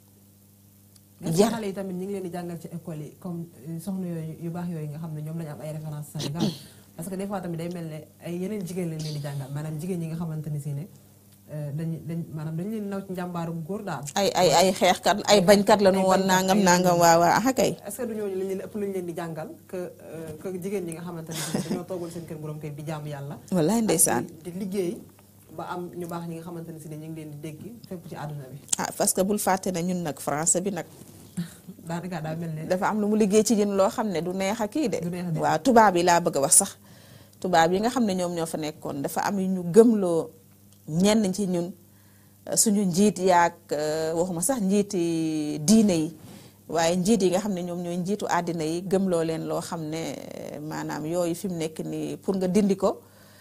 jar xale yi tamit ñu ngi leen di jàngal ci école yi comme soxna yooyu yu baax yooyu nga xam ne ñoom lañu am ay références Sénégal parce que des fois tamit day mel ne ay yeneen jigéen lañ leen di jàngal maanaam jigéen ñi nga xamante ni si ne dañu leen naw ci njàmbaaru góor daal. ay xeexkat ay bañkat la ñu woon nangam waaw ah kay. est-ce que du ñooñu lañ leen ëpp luñ leen di jàngal que jigéen ñi nga xamante ni si dañoo toogul seen kër borom kër di jaamu yàlla. wallaay ndeysaan di liggéey ba am ñu baax ñi nga xamante ne si ne ñu ngi leen di dégg fépp ci àdduna bi. parce que bul fàtte ne ñun nag français bi nag. daanaka daa mel ne. dafa am lu mu liggéey ci ñun loo xam ne du neex a kii de. waaw tubaab yi laa bëgg a wax sax tubaab yi nga xam ne ñoom ñoo fa nekkoon dafa am yu ñu gëmloo ñenn ci ñun suñu njiit yaag waxuma sax njiiti diine yi waaye njiit yi nga xam ne ñoom ñooy njiitu àddina yi gëmloo leen loo xam ne maanaam yooyu fi mu nekk nii pour nga dindi ko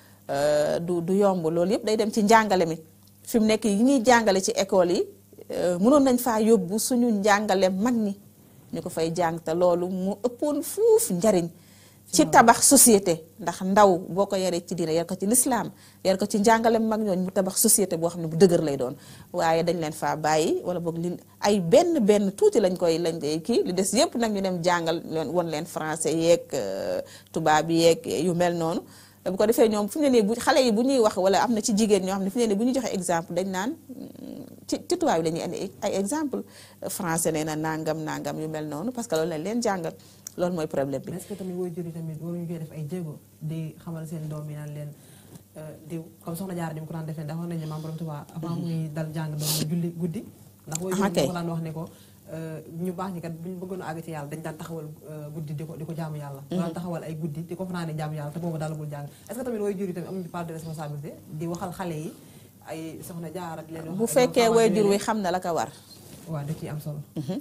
du yomb loolu yëpp day dem ci njàngale mi fi mu nekk yi ñuy jàngale ci école yi mënoon nañ faa yóbbu suñu njàngale mag ñi ñu ko fay jàng te loolu mu ëppoon fuuf njariñ ci tabax société ndax ndaw boo ko yaree ci diine yar ko ci lislaam yar ko ci njàngale mag ñooñ mu tabax société boo xam ne bu dëgër lay doon waaye dañ leen faa bàyyi wala boog li ay benn tuuti lañ koy kii li des yëpp nag ñu dem jàngal won leen français yeeg tubaab yeeg yu mel noonu bu ko defee ñoom fu ñu ne nii xale yi bu ñuy wax wala am na ci jigéen ñoo xam ne fu ñu ne nii bu ñu joxe exemple dañ naan ci tubaab yi la ñuy andi ay exemple français nee na nangam yu mel noonu parce que loolu lañ leen jàngal loolu mooy problème bi. est-ce que tamit waajur yi tamit waruñu koy def ay jéego di xamal seen doom yi naan leen di comme soxna Jaara ni mu ko daan defee ndax wax nañu ne maam borom Tuubaa avant muy dal jàng doon julli guddi. ndax waajur yi ko daan wax ne ko ñu baax ñi kat bu ñu bëggoon a àgg ci yàlla dañ daan taxawal guddi di ko jaamu yàlla. daan taxawal ay guddi di ko fanaane jaamu yàlla te boobu dalagul jàng est-ce que tamit waajur yi tamit amuñu part de responsabilité di waxal xale yi ay soxna Jaara di leen wax. bu fekkee waajur wi xam na la ko war. waaw da ciy am solo.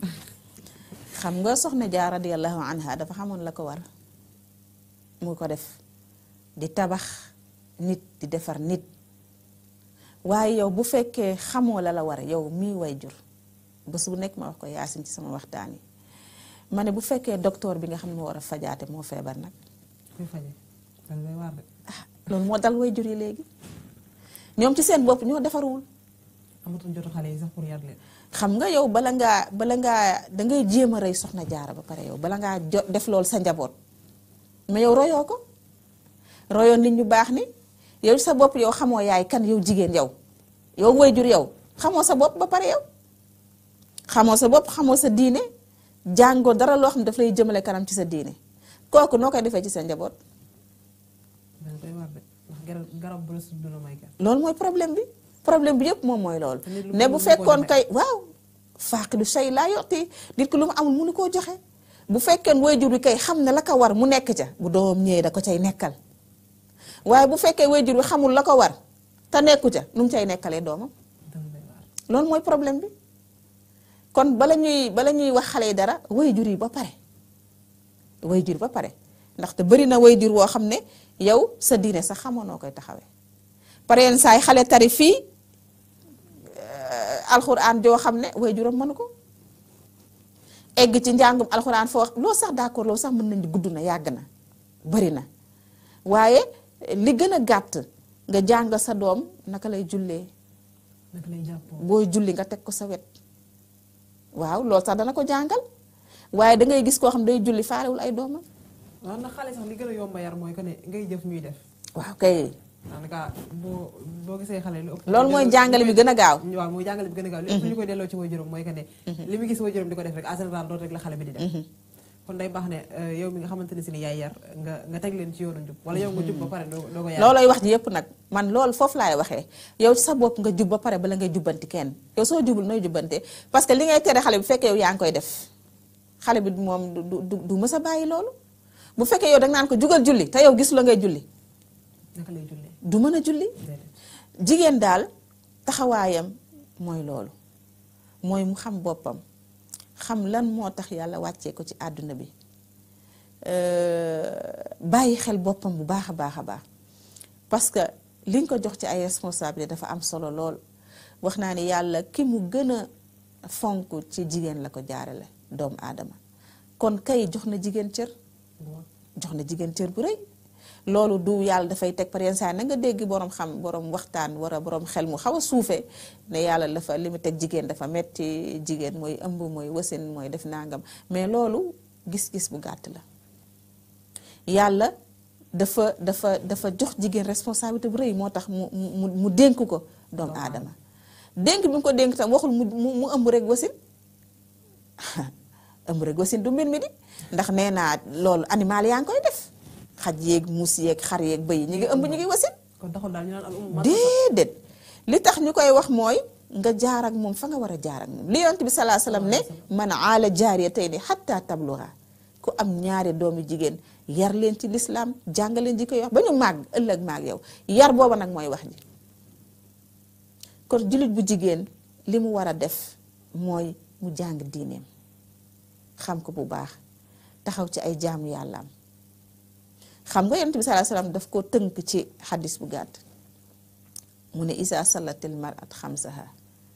xam nga soxna Jaara radiyallahu anha dafa xamoon la ko war mu ko def di tabax nit di defar nit waaye yow bu fekkee xamoo la war yow mii waajur bés bu nekk ma wax ko Yaasin ci sama waxtaan yi ma ne bu fekkee docteur bi nga xam ne moo war a fajaate moo feebar nag. kuy faje dal lay war de. loolu moo dal waajur yi léegi ñoom ci seen bopp ñoo defarul. amatuñ jotu xale yi sax pour yar leen. xam nga yow bala ngaa dangay jéem a rey soxna Jaara ba pare yow bala ngaa def loolu sa njaboot mais yow royoo ko royoon nit ñu baax ni yow sa bopp yow xamoo yaay kan yow jigéen yow waajur yow xamoo sa bopp ba pare yow xamoo sa bopp xamoo sa diine jàngoo dara loo xam ne daf lay jëmale kanam ci sa diine kooku noo koy defee ci sa njaboot. garab bu la sut du la may kenn. loolu mooy problème bi yëpp moom mooy loolu. ne bu fekkoon kay waaw faaqidu shay laa yotti nit ki lu mu amul mënu koo joxe. bu fekkee waajur bi kay xam ne la ko war mu nekk ca bu doom ñëwee da ko cay nekkal waaye bu fekkee waajur bi xamul la ko war te nekku ca nu mu cay nekkalee doomam. loolu mooy problème bi kon bala ñuy wax xale yi dara waajur yi ba pare ndaxte bari na waajur woo xam ne yow sa diine sax xamoo noo koy taxawee par yenn saa yi xale tari fii alxuraan joo xam ne waajuram mënu ko egg ci njàngum alxuraan foo loo sax d'accord loo sax mën nañu gudd na yàgg na bari na waaye li gën a gàtt nga jàng sa doom naka lay jullee booy julli nga teg ko sa wet waaw loolu sax dana ko jàngal waaye da ngay gis koo xam day julli faalewul ay doomam. waaw ndax xale sax li gën a yomba yar mooy que ne ngay jëf ñuy def. waaw kay. daanaka boo gisee xale lu ëpp. loolu mooy jàngale bi gën a gaaw. waaw mooy jàngale bi gën a gaaw. lépp ñu koy delloo ci waajuram mooy que ne. li mu gis waajuram di ko def rek en général loolu rek la xale bi di def. kon day baax ne yow mi nga xamante ne si ni yaay yar nga teg leen ci yoonu njub wala yow nga jub ba pare doo ko yar. loolooy wax ji yëpp nag man loolu foofu laay waxee yow sa bopp nga jub ba pare bala ngay jubbanti kenn yow soo jubul nooy jubbante parce que li ngay tere xale bi bu fekkee yow yaa ngi koy def xale bi moom du mës a bàyyi loolu bu fekkee yow danga naan ko jugal julli te yow gis la ngay julli. naka lay jullee du mën a julli. jigéen daal taxawaayam mooy loolu mooy mu xam boppam xam lan moo tax yàlla wàccee ko ci àdduna bi bàyyi xel boppam bu baax a baax a baax parce que liñ ko jox ci ay responsabilité dafa am solo lool wax naa ni yàlla ki mu gën a fonk ci jigéen la ko jaarale doomu aadama kon kay jox na jigéen cër bu rëy loolu du yàlla dafay teg par yenn saa na nga dégg borom waxtaan wara borom xel mu xaw a suufee ne yàlla dafa li mu teg jigéen dafa metti jigéen mooy ëmb mooy wasin mooy def nangam mais loolu gis-gis bu gàtt la yàlla dafa jox jigéen responsabilité bu rëy moo tax mu dénk ko doomu aadama dénk bi mu ko dénk tam waxul mu ëmb rek wasin ëmb rek wasin du mbir mi di ndax nee naa loolu animal yaa ngi koy def xaj yeeg muus yeeg xar yeeg bëy ñu ngi ëmb ñu ngi wasin kon taxul daal ñu naan déedéet li tax ñu koy wax mooy nga jaar ak moom fa nga war a jaar ak moom li yonent bi salaa salaam ne man aala jaariyatayni hatta tabluga ku am ñaari doomi jigéen yar leen ci lislaam jàngaleen ji koy wax ba ñu màgg ëllëg màgg yow yar booba nag mooy wax ji kon jullit bu jigéen li mu war a def mooy mu jàng diineem xam ko bu baax taxaw ci ay jaamu yàllaam xam nga yonent bi sallallahu alayhi wasallam daf ko tënk ci xadis bu gàtt mu ne isa sallatil mar'at xamsaha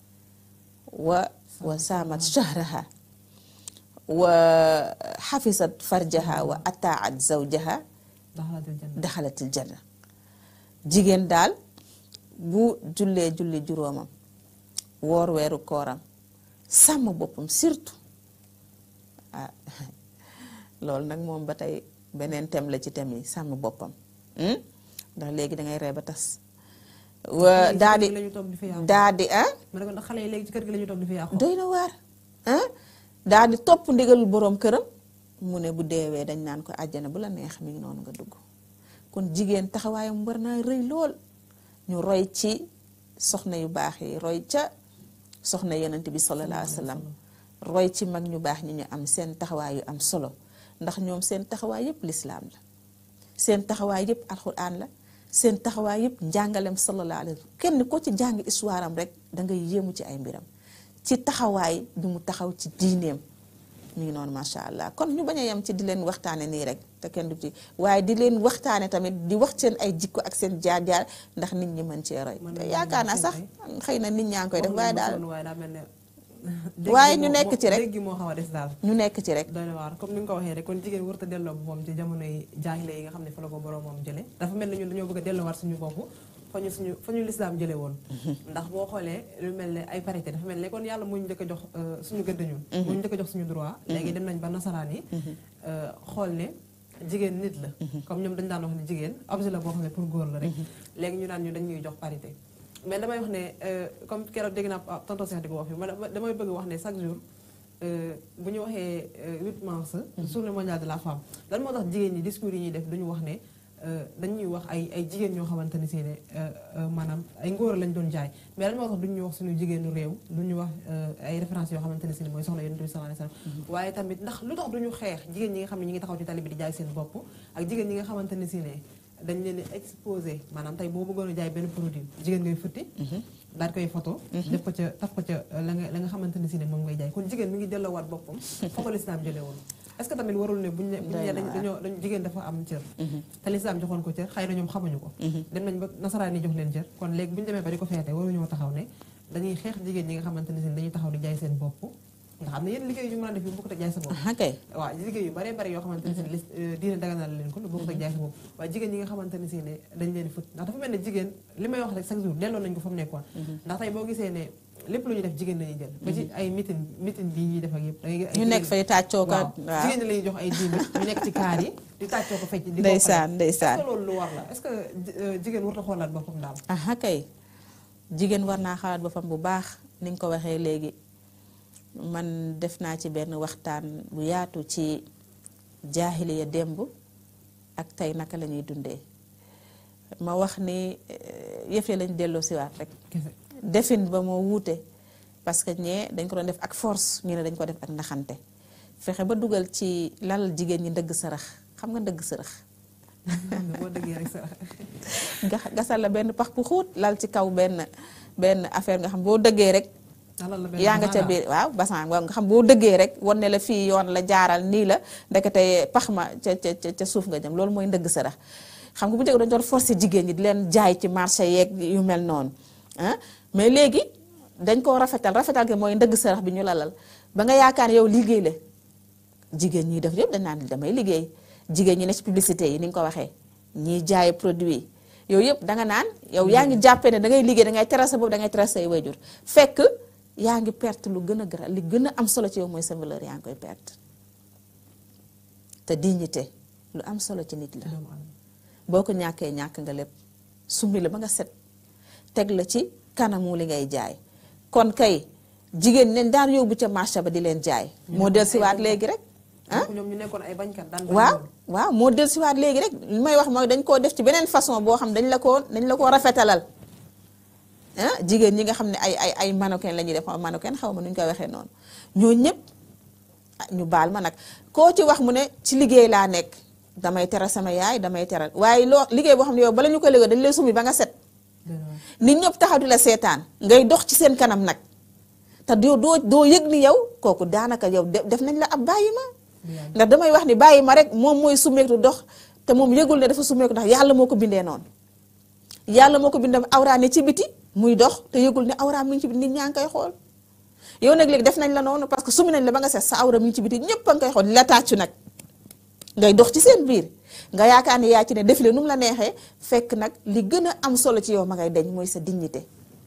wa saamat shahraha wa xafisat farjaha wa ataat zawjaha daxalatil janna jigéen daal bu jullee julli juróomam woor weeru kooram sàmm boppam surtout ah loolu nag moom ba tey beneen thème la ci thème yi sàmm boppam ndax léegi dangay ree ba tas wa daa di ah xale yi léegi ci kër gi la ñu toog di fi yàqu doy na waar daa di topp ndigalul boroom këram mu ne bu deewee dañ naan ko àjjana bu la neex mi ngi noonu nga dugg kon jigéen taxawaayam war naa rëy lool ñu roy ci soxna yu baax yi roy ca soxna yonent bi sallallahu alayhi wa sallam roy ci mag ñu baax ñi ñu am seen taxawaay yu am solo ndax ñoom seen taxawaay yëpp lislaam la seen taxawaay yëpp alxuraan la seen taxawaay yëpp njàngalem sallallahu alayhi wa sallam kenn ko ci jàng histoire am rek dangay yéemu ci ay mbiram ci taxawaay bi mu taxaw ci diineem mi ngi noonu macha allah kon ñu bañ a yem ci di leen waxtaane nii rek te kenn du ci waaye di leen waxtaane tamit di wax seen ay jikko ak seen jaar-jaar ndax nit ñi mën cee roy te yaakaar naa sax xëy na nit ñaa ngi koy def waaye daal waaye ñu nekk ci rek dégg moo xaw a des daal ñu nekk ci rek doy na waar comme ni nga ko waxee rek kon jigéen warut a delloo boppam ci jamonoy jaahile yi nga xam ne fa la ko borom moom jële dafa mel ni ñun dañoo bëgg a delloowaat suñu bopp fa ñu lislaam jële woon ndax boo xoolee lu mel ne ay parité dafa mel ne kon yàlla moo ñu njëkk a jox suñu gëdd ñun moo ñu njëkk a jox suñu droit léegi dem nañ ba nasaraan yi xool ne jigéen nit la comme ñoom dañ daan wax ne jigéen objet la boo xam ne pour góor la rek léegi ñu naan ñu dañuy jox parité mais damay wax ne comme keroog dégg naa tonton Cheikh di ko wax fi damay bëgg wax ne chaque jour bu ñu waxee 8 mars journée mondiale de la femme lan moo tax jigéen ñi discours yi ñuy def duñu wax ne dañuy wax ay jigéen ñoo xamante ne si ne maanaam ay ngóor lañ doon jaay mais lan moo tax duñu wax suñu jigéenu réew duñu wax ay références yoo xamante ne si ne mooy soxna Yonent bi sallallahu alayhi wasallam waaye tamit ndax lu tax duñu xeex jigéen ñi nga xam ne ñi ngi taxaw ci tali bi di jaay seen bopp ak jigéen ñi nga xamante ne si ne dañ leen di exposé maanaam tey boo bëggoon a jaay benn produit jigéen ngay futti daal koy photo def ko ca taf ko ca la nga xamante ne si ne moom ngay jaay kon jigéen mi ngi delloowaat boppam fa ko lislaam jëlee woon est-ce que tamit warul ne buñ dañoo jigéen dafa am cër te lislaam joxoon ko cër xëy na ñoom xamuñu ko dem nañ ba nasaraan yi jox leen cër kon léegi bu ñu demee ba di ko feete waruñoo taxaw ne dañuy xeex jigéen ñi nga xamante ne si ne dañuy taxaw di jaay seen bopp nga xam ne yéen liggéey yu mën a def yu bokkut ak jaay sa bopp waaw liggéey yu bare bare yoo xamante ne si ne diine daganal leen ko lu bokkut ak jaay sa bopp waaye jigéen ñi nga xamante ne si ne dañ leen fët ndax dafa mel ne jigéen li may wax rek chaque jour delloo nañ ko fa mu nekkoon ndax tey boo gisee ne lépp lu ñuy def jigéen lañuy jël ba ci ay meeting bi ñuy def ak yëpp ñu nekk fay tàccoo ko waaw jigéen ñi lañuy jox ay 10 000 ñu nekk ci kaar yi di tàccoo ko fecc di ndeysaan ndeysaan est-ce que loolu lu war la est-ce que jigéen warut a xoolaat boppam daal aha kay jigéen war naa xalaat boppam bu baax ni nga ko waxee léegi man def naa ci benn waxtaan bu yaatu ci jaahiliya démb ak tey naka la ñuy dundee ma wax ni yëf yi lañ delloo siwaat rek defin ba moo wuute parce que ñee dañ ko doon def ak force ñu ne dañ ko def ak naxante fexe ba dugal ci lal jigéen ñi ndëgg sërëx xam nga ndëgg sërëx boo dëggee rek sarax gasal la benn pax bu xóot lal ci kaw benn affaire nga xam boo dëggee rek yaa nga ca biir waaw basan nga xam boo dëggee rek wan ne la fii yoon la jaaral nii la ndekete pax ma ca suuf nga jëm loolu mooy ndëgg sërëx xam nga bu njëkk dañu doon forcer jigéen ñi di leen jaay ci marché yeeg yu mel noonu ah mais léegi dañ koo rafetal gi mooy ndëgg sërëx bi ñu lalal ba nga yaakaar yow liggéey la jigéen ñi def yëpp dañ naan damay liggéey jigéen ñi ne ci publicité yi ni nga ko waxee ñiy jaay produit yooyu yëpp danga naan yow yaa ngi jàppee ne dangay liggéey dangay teral sa bopp dangay teral say wayjur fekk yaa ngi perte lu gën a gara li gën a am solo ci yow mooy sa valeur yaa ngi koy perte te dignité lu am solo ci nit la boo ko ñàkkee ñàkk nga lépp summi la ba nga set teg la ci kanamu li ngay jaay kon kay jigéen ñi daan yóbbu ca marché ba di leen jaay moo dellusiwaat léegi rek ah ñoom ñu nekkoon ay bañkat daan waaw moo dellusiwaat léegi rek li may wax mooy dañ koo def ci beneen façon boo xam dañ la ko rafetalal ah jigéen ñi nga xam ne ay mannequin la ñuy def mannequin xaw ma nu ñu koy waxee noonu ñoo ñëpp ñu baal ma nag koo ci wax mu ne ci liggéey laa nekk damay teral sama yaay damay teral waaye loo liggéey boo xam ne yow bala ñu ko liggéey dañ lay summi ba nga set nit ñëpp taxaw di la seetaan ngay dox ci seen kanam nag te doo yëg ni yow kooku daanaka yow def nañ la ab bàyyi ma ndax damay wax ni bàyyi ma rek moom mooy summeeku dox te moom yëgul ne dafa summeeku ndax yàlla moo ko bindee noonu yàlla moo ko bindee awraa ne ci biti muy dox te yëgul ne awraa mi ngi ci biti nit ñaa ngi koy xool yow nag léegi def nañ la noonu parce que summi nañ la ba nga set sa awra mi ngi ci biti ñëpp a ngi koy xool la tàccu nag ngay dox ci seen biir nga yaakaar ne yaa ci ne def le nu mu la neexee fekk nag li gën a am solo ci yow ma ngay deñ mooy sa dignité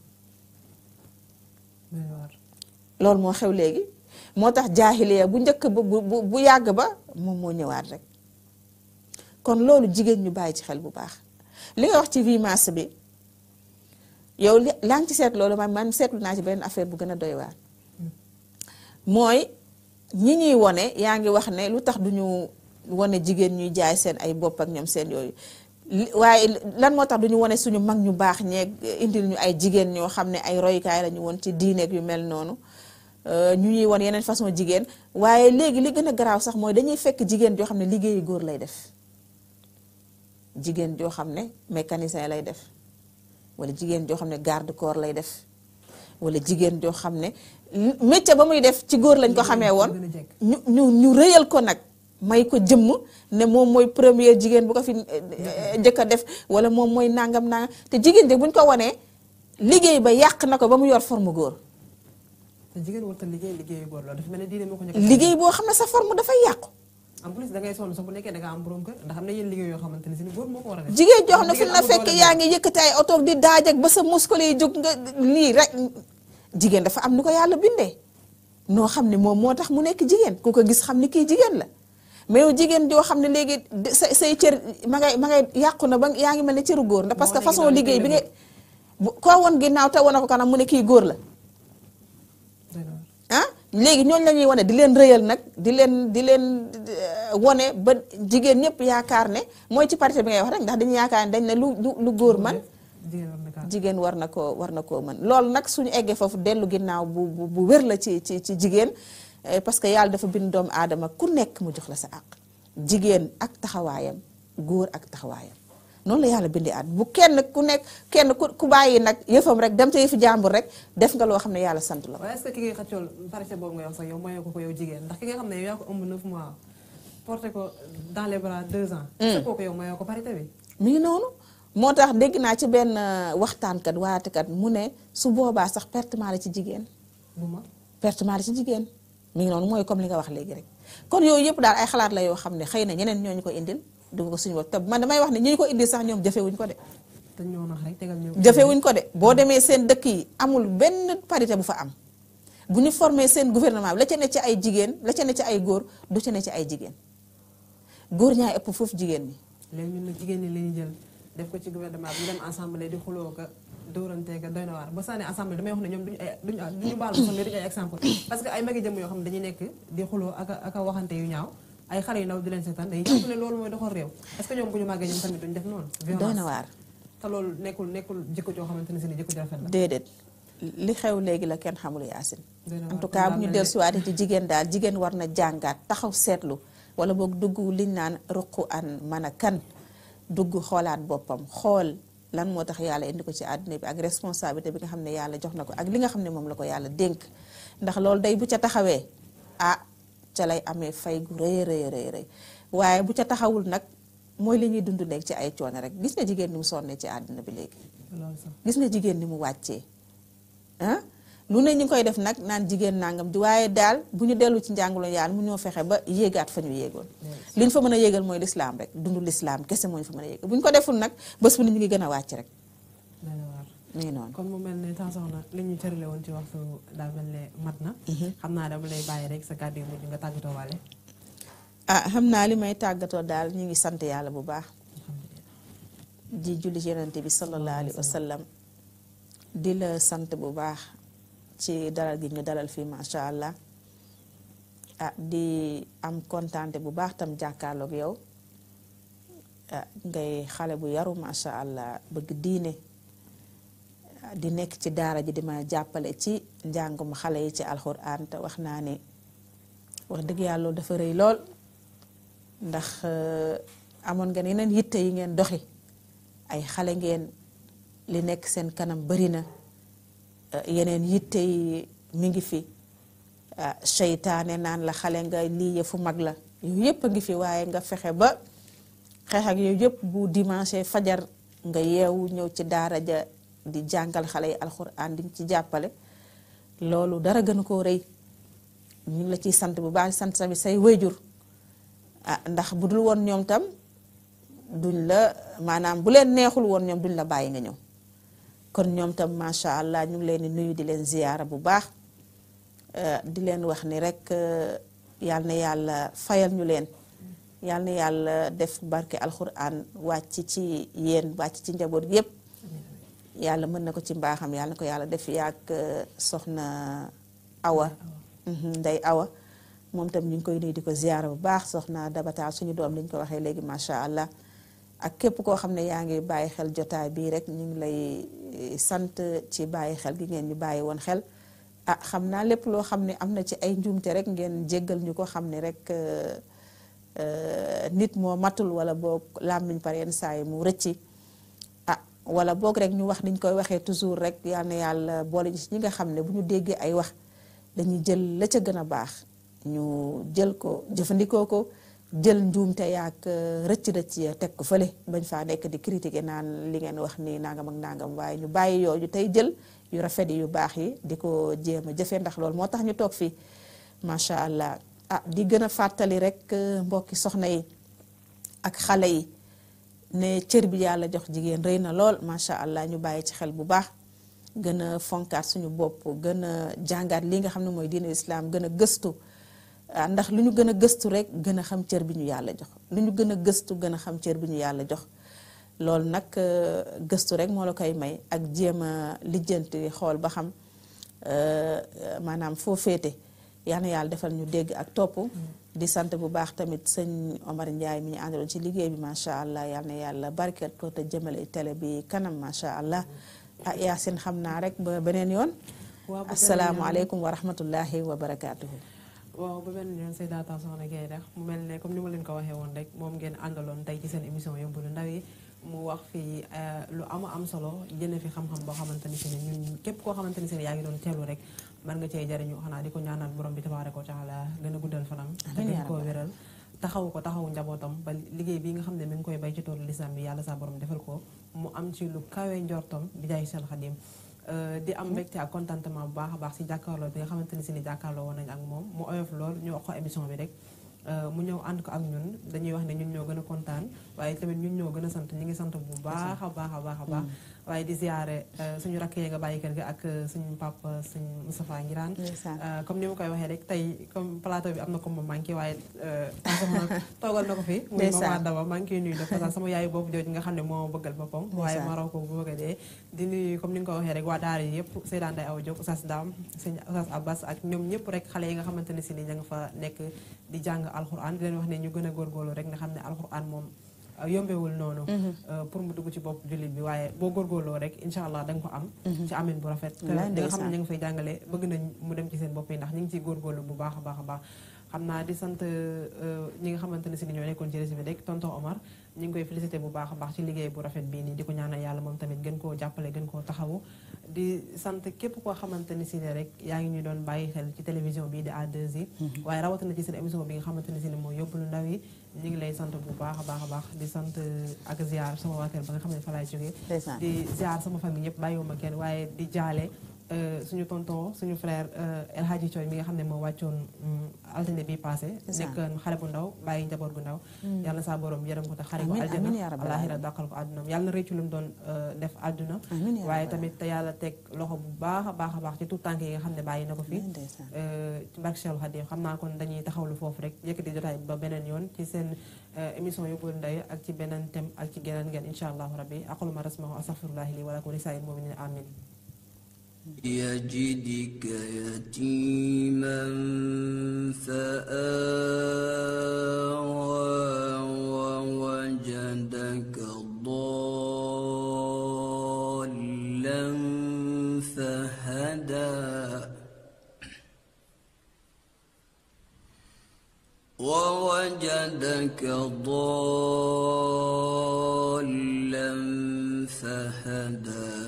loolu moo xew léegi moo tax jaahiliya bu njëkk ba bu yàgg ba moom moo ñëwaat rek kon loolu jigéen ñu bàyyi ci xel bu baax li nga wax ci 8 mars bi yow laa ngi ci seet loolu man seetlu naa ci benn affaire bu gën a doy waar mooy ñi ñuy wone yaa ngi wax ne lu tax duñu wone jigéen ñuy jaay seen ay bopp ak ñoom seen yooyu waaye lan moo tax duñu wone suñu mag ñu baax ñeeg indil ñu ay jigéen ñoo xam ne ay royukaay lañu woon ci diineeg yu mel noonu ñu ñuy won yeneen façon jigéen waaye léegi li gën a garaaw sax mooy dañuy fekk jigéen joo xam ne liggéeyu góor lay def jigéen joo xam ne mécanicien lay def wala jigéen joo xam ne garde corps lay def wala jigéen joo xam ne métier ba muy def ci góor lañ ko xamee woon ñu rëyal ko nag may ko jëmm ne moom mooy première jigéen bu ko fi njëkk a def wala moom mooy nangam te jigéen de buñ ko wanee liggéey ba yàq na ko ba mu yor forme góor te jigéen warut a liggéeyu góor la dafa mel ne diine moo ko liggéey boo xam ne sa forme dafay yàqu en plus da ngay sonn sax bu nekkee da nga am borom kër ndax xam ne yéen liggéey yoo xamante ne si góor moo ko war a def jigéen joo xam ne fu la fekk yaa ngi yëkkati ay oto di daaj ak ba sa muscle yi jóg nga lii rek jigéen dafa am nu ko yàlla bindee noo xam ne moom moo tax mu nekk jigéen ku ko gis xam ni kii jigéen la mais yow jigéen joo xam ne léegi say cër ma ngay yàqu na ba yaa ngi mel ne cëru góor ndax parce que façon liggéey bi nga koo woon ginnaaw te wane ko kanam mu ne kii góor la ah léegi ñooñu la ñuy wane di leen rëyal nag di leen wane ba jigéen ñëpp yaakaar ne mooy ci parité bi ngay wax rek ndax dañu yaakaar ne dañ ne lu góor man jigéen war na koo mën loolu nag suñu eggee foofu dellu ginnaaw bu wér la ci jigéen parce que yàlla dafa bind doomu aadama ku nekk mu jox la sa àq jigéen ak taxawaayam góor ak taxawaayam noonu la yàlla bindee at bu kenn ku bàyyi nag yëfam rek dem ca yëfi jàmbur rek def nga loo xam ne yàlla sant la. waaye est-ce que ki ngay xëccool parité boobu nga wax sax yow mayoo ko yow jigéen ndax ki nga xam ne yow yaa ko ëmb 9 mois porté ko dans les bras 2 ans. est-ce que kooku yow mayoo ko parité bi. mi ngi noonu moo tax dégg naa ci benn waxtaankat waatekat mu ne su boobaa sax pertement la ci jigéen. pertement la ci jigéen mi ngi noonu mooy comme li nga wax léegi rek kon yooyu yëpp daal ay xalaat la yoo xam ne xëy na ñeneen ñoo ñu ko indil. du ko suñu bopp te man damay wax ne ñi ñu ko indi sax ñoom jafewuñ ko de. te ñoo nax rek tegal ñëw. jafewuñ ko de boo demee seen dëkk yi amul benn parité bu fa am bu ñu formé seen gouvernement bi la ca ne ci ay jigéen la ca ne ci ay góor du ca ne ci ay jigéen góor ñaay ëpp foofu jigéen ñi. léegi ñun nag jigéen ñi la ñuy jël def ko ci gouvernement bi ñu dem assemblée di xuloo ka dóorante ka doy na waar ba sànni assemblée damay wax ne ñoom duñu baal ma sax mais duñu ay exemple parce que ay magi jëm yoo xam ne dañuy nekk di xuloo ak a waxante yu ñaaw ay xale yu ndaw di leen seetaan day jàpp ne loolu mooy doxal réew est-ce que ñoom bu ñu màggee ñoom tamit duñ def noonu. doy na waar te loolu nekkul jikko joo xamante ne si ni jikko ju rafet la. déedéet li xew léegi la kenn xamul yaasin en tout cas bu ñu dellusiwaatee ci jigéen daal jigéen war na jàngaat taxaw seetlu wala boog dugg liñ naan ruqu an mën a kan dugg xoolaat boppam xool lan moo tax yàlla indi ko ci àdduna bi ak responsabilité bi nga xam ne yàlla jox na ko ak li nga xam ne moom la ko yàlla dénk ndax loolu day bu ca taxawee ca lay amee fay gu rëy waaye bu ca taxawul nag mooy li ñuy dund léegi ci ay coono rek gis nga jigéen ni mu sonnee ci àdduna bi léegi gis nga jigéen ni mu wàccee lu ne ñu ngi koy def nag naan jigéen nangam di waaye daal bu ñu dellu ci njàngalo yàlla mu ñoo fexe ba yéegaat fa ñu yéegoon li ñu fa mën a yéegal mooy lislaam rek dundu lislaam kese moo ñu fa mën a yéegal bu ñu ko deful nag bés bu ne ñu ngi gën a wàcc rek mi ngi noonu kon mu mel ne temps soxna li ñu cërale woon ci waxtu daal mel ne mat na xam naa dama lay bàyyi rek sa kàddu yu mujj nga tàggatoo waale xam naa li may tàggatoo daal ñu ngi sant yàlla bu baax di julli ci yonent bi sallallahu alayhi wa sallam di la sant bu baax ci dalal gi ñu dalal fii macha allah di am kontaante bu baax tam jàkkaarloog yow ngay xale bu yaru macha allah bëgg diine di nekk ci daara ji di ma jàppale ci njàngum xale yi ci alxuraan te wax naa ne wax dëgg yàlla loolu dafa rëy lool ndax amoon ngeen yeneen yitte yi ngeen doxi ay xale ngeen li nekk seen kanam bari na yeneen yitte yi mi ngi fi seytaane naan la xale nga lii yëfu mag la yooyu yëpp a ngi fi waaye nga fexe ba xeex ak yooyu yëpp bu dimanche fajar nga yeewu ñëw ci daara ja di jàngal xale yi alxuraan di ci jàppale loolu dara gën koo rëy ñu ngi la ciy sant bu baax sant tamit say wéyjur ndax bu dul woon ñoom tam duñ la maanaam bu leen neexul woon ñoom duñ la bàyyi nga ñëw kon ñoom tam macha allah ñu ngi leen di nuyu di leen ziyaara bu baax di leen wax ni rek yal na yàlla fayal ñu leen yal na yàlla def barke alxuraan wàcc ci yéen wàcc ci njaboot yépp yàlla mën na ko ci mbaaxam yàlla na ko yàlla def yàgg soxna awa nday awa moom tam ñu ngi koy nuyu di ko ziyaara bu baax soxna dabataal suñu doom liñ ko waxee léegi macha allah ak képp koo xam ne yaa ngi bàyyi xel jotaay bii rek ñu ngi lay sant ci bàyyi xel gi ngeen ñu bàyyi woon xel xam naa lépp loo xam ne am na ci ay njuumte rek ngeen jéggal ñu ko xam ne rek nit moo matul wala boog làmmiñ par yenn saa yi mu rëcci wala boog rek ñu wax niñ koy waxee toujours rek yal na yàlla boole ci ñi nga xam ne bu ñu déggee ay wax dañuy jël la ca gën a baax ñu jël ko jëfandikoo ko jël njuumte yaak rëcc-rëcc ya teg ko fële bañ faa nekk di critiquer naan li ngeen wax ni nangam ak nangam waaye ñu bàyyi yooyu tey jël yu rafet yu baax yi di ko jéem a jëfe ndax loolu moo tax ñu toog fii macha allah di gën a fàttali rek mbokki soxna yi ak xale yi ne cër bi yàlla jox jigéen rëy na lool macha allah ñu bàyyi ci xel bu baax gën a fonkaat suñu bopp gën a jàngaat li nga xam ne mooy diine islam gën a gëstu ndax lu ñu gën a gëstu rek gën a xam cër bi ñu yàlla jox lu ñu gën a gëstu gën a xam cër bi ñu yàlla jox loolu nag gëstu rek moo la koy may ak jéem a lijjanti xool ba xam maanaam foo féete yal na yàlla defal ñu dégg ak topp. di sant bu baax tamit sëñ Omar Ndiaye mi ñu àndaloon ci liggéey bi macha allah yal na yàlla barkeel ko te jëmale télé bi kanam macha allah. ah Yacine xam naa rek ba beneen yoon. waaw asalaamualeykum wa rahmatullahi wa barakaatuhu. waaw ba beneen yoon Seydaata Soxna Gaye mu mel ne comme ni ma leen ko waxee woon rek moom ngeen àndaloon tey ci seen émission Yóbbalu Ndaw yi mu wax fii lu am solo jëlee fi xam-xam boo xamante ni si ne ñun képp koo xamante ni si ne yaa ngi doon teelu rek mën nga cee jariñu xanaa di ko ñaanal borom bi tabaaraka wa taala gën a guddal fanam te gën koo wéral taxawu njabootam ba liggéey bi nga xam ne mi ngi koy bay ci toolu lislaam bi yàlla sa borom defal ko mu am ci lu kawe njortom bi jaay seen Xadim di am mbégte ak contentement bu baax a baax si jàkkaarloo bi nga xamante ni si ni jàkkaarloo woon nañ ak moom mu oyof lool ñu wax ko émission bi rek mu ñëw ànd ko ak ñun dañuy wax ne ñun ñoo gën a kontaan waaye tamit ñun ñoo gën a sant ñu ngi sant bu baax a baax waaye di ziare suñu rakk yee nga bàyyi kër ga ak suñu papa suñu Moustapha Ngiraan comme ni ma koy waxee rek tey comme plateau bi am na ko ma manqué waaye toogal na ko fi muy Mama Daba maa ngi koy nuyu de parce sama yaayu bopp jooju nga xam ne moo bëggal boppam waaye ma raw ko bu bëgg a dee di nuyu comme ni nga ko waxee rek waa daara yi yëpp Seydaan Day Awa Diop Oustaz Dam sëñ Oustaz Abbas ak ñoom ñëpp rek xale yi nga xamante ne si ni ña nga fa nekk di jàng alxuraan di leen wax ne ñu gën a góorgóorlu rek nga xam ne alxuraan moom yombewul noonu pour mu dugg ci bopp jullit bi waaye boo góorgóorloo rek incha allah da nga ko am ci amin bu rafet di nga xam ne ñu ngi fay jàngale bëgg nañ mu dem ci seen bopp yi ndax ñu ngi ciy góorgóorlu bu baax a baax xam naa di sant ñi nga xamante ne si ni ñoo nekkoon ci réseau bi rek tonton Omar ñu ngi koy félicité bu baax a baax ci liggéey bu rafet bii nii di ko ñaanal yàlla moom tamit gën koo jàppale gën koo taxawu di sant képp koo xamante ni si ne rek yaa ngi ñu doon bàyyi xel ci télévision bii di A2I waaye rawatina ci seen émission bi nga xamante ni si ne mooy Yóbbalu Ndaw yi ñu ngi lay sant bu baax a baax di sant ak ziar sama waa kër ba nga xam ne fa laay jógee di ziar sama famille ñëpp bàyyiwuma kenn waaye di jaale suñu tonton suñu frère El Hadji Thioy mi nga xam ne moo wàccoon altine bi passé nekk xale bu ndaw bàyyi njaboot gu ndaw yàlla saa borom yërëm ko te xare ko aljana alaaxira dàqal ko àdduna yàlla na réccu lu mu doon def àdduna waaye tamit te yàlla teg loxo bu baax a baax ci tout tànk yi nga xam ne bàyyi na ko fi ci barke Cheikh Khadim xam naa kon dañuy taxawlu foofu rek yëkkati jotaay ba beneen yoon ci seen émission Yóbbalu Ndaw yi ak ci beneen thème ak ci geneen ngeen insha allahu rabbi aqulu ma rasmahu astaghfirullahi li wa lakum wa lisaa'iril mu'minin amin يجدك يتيما فآوى ووجدك ضالا فهدى ووجدك ضالا فهدى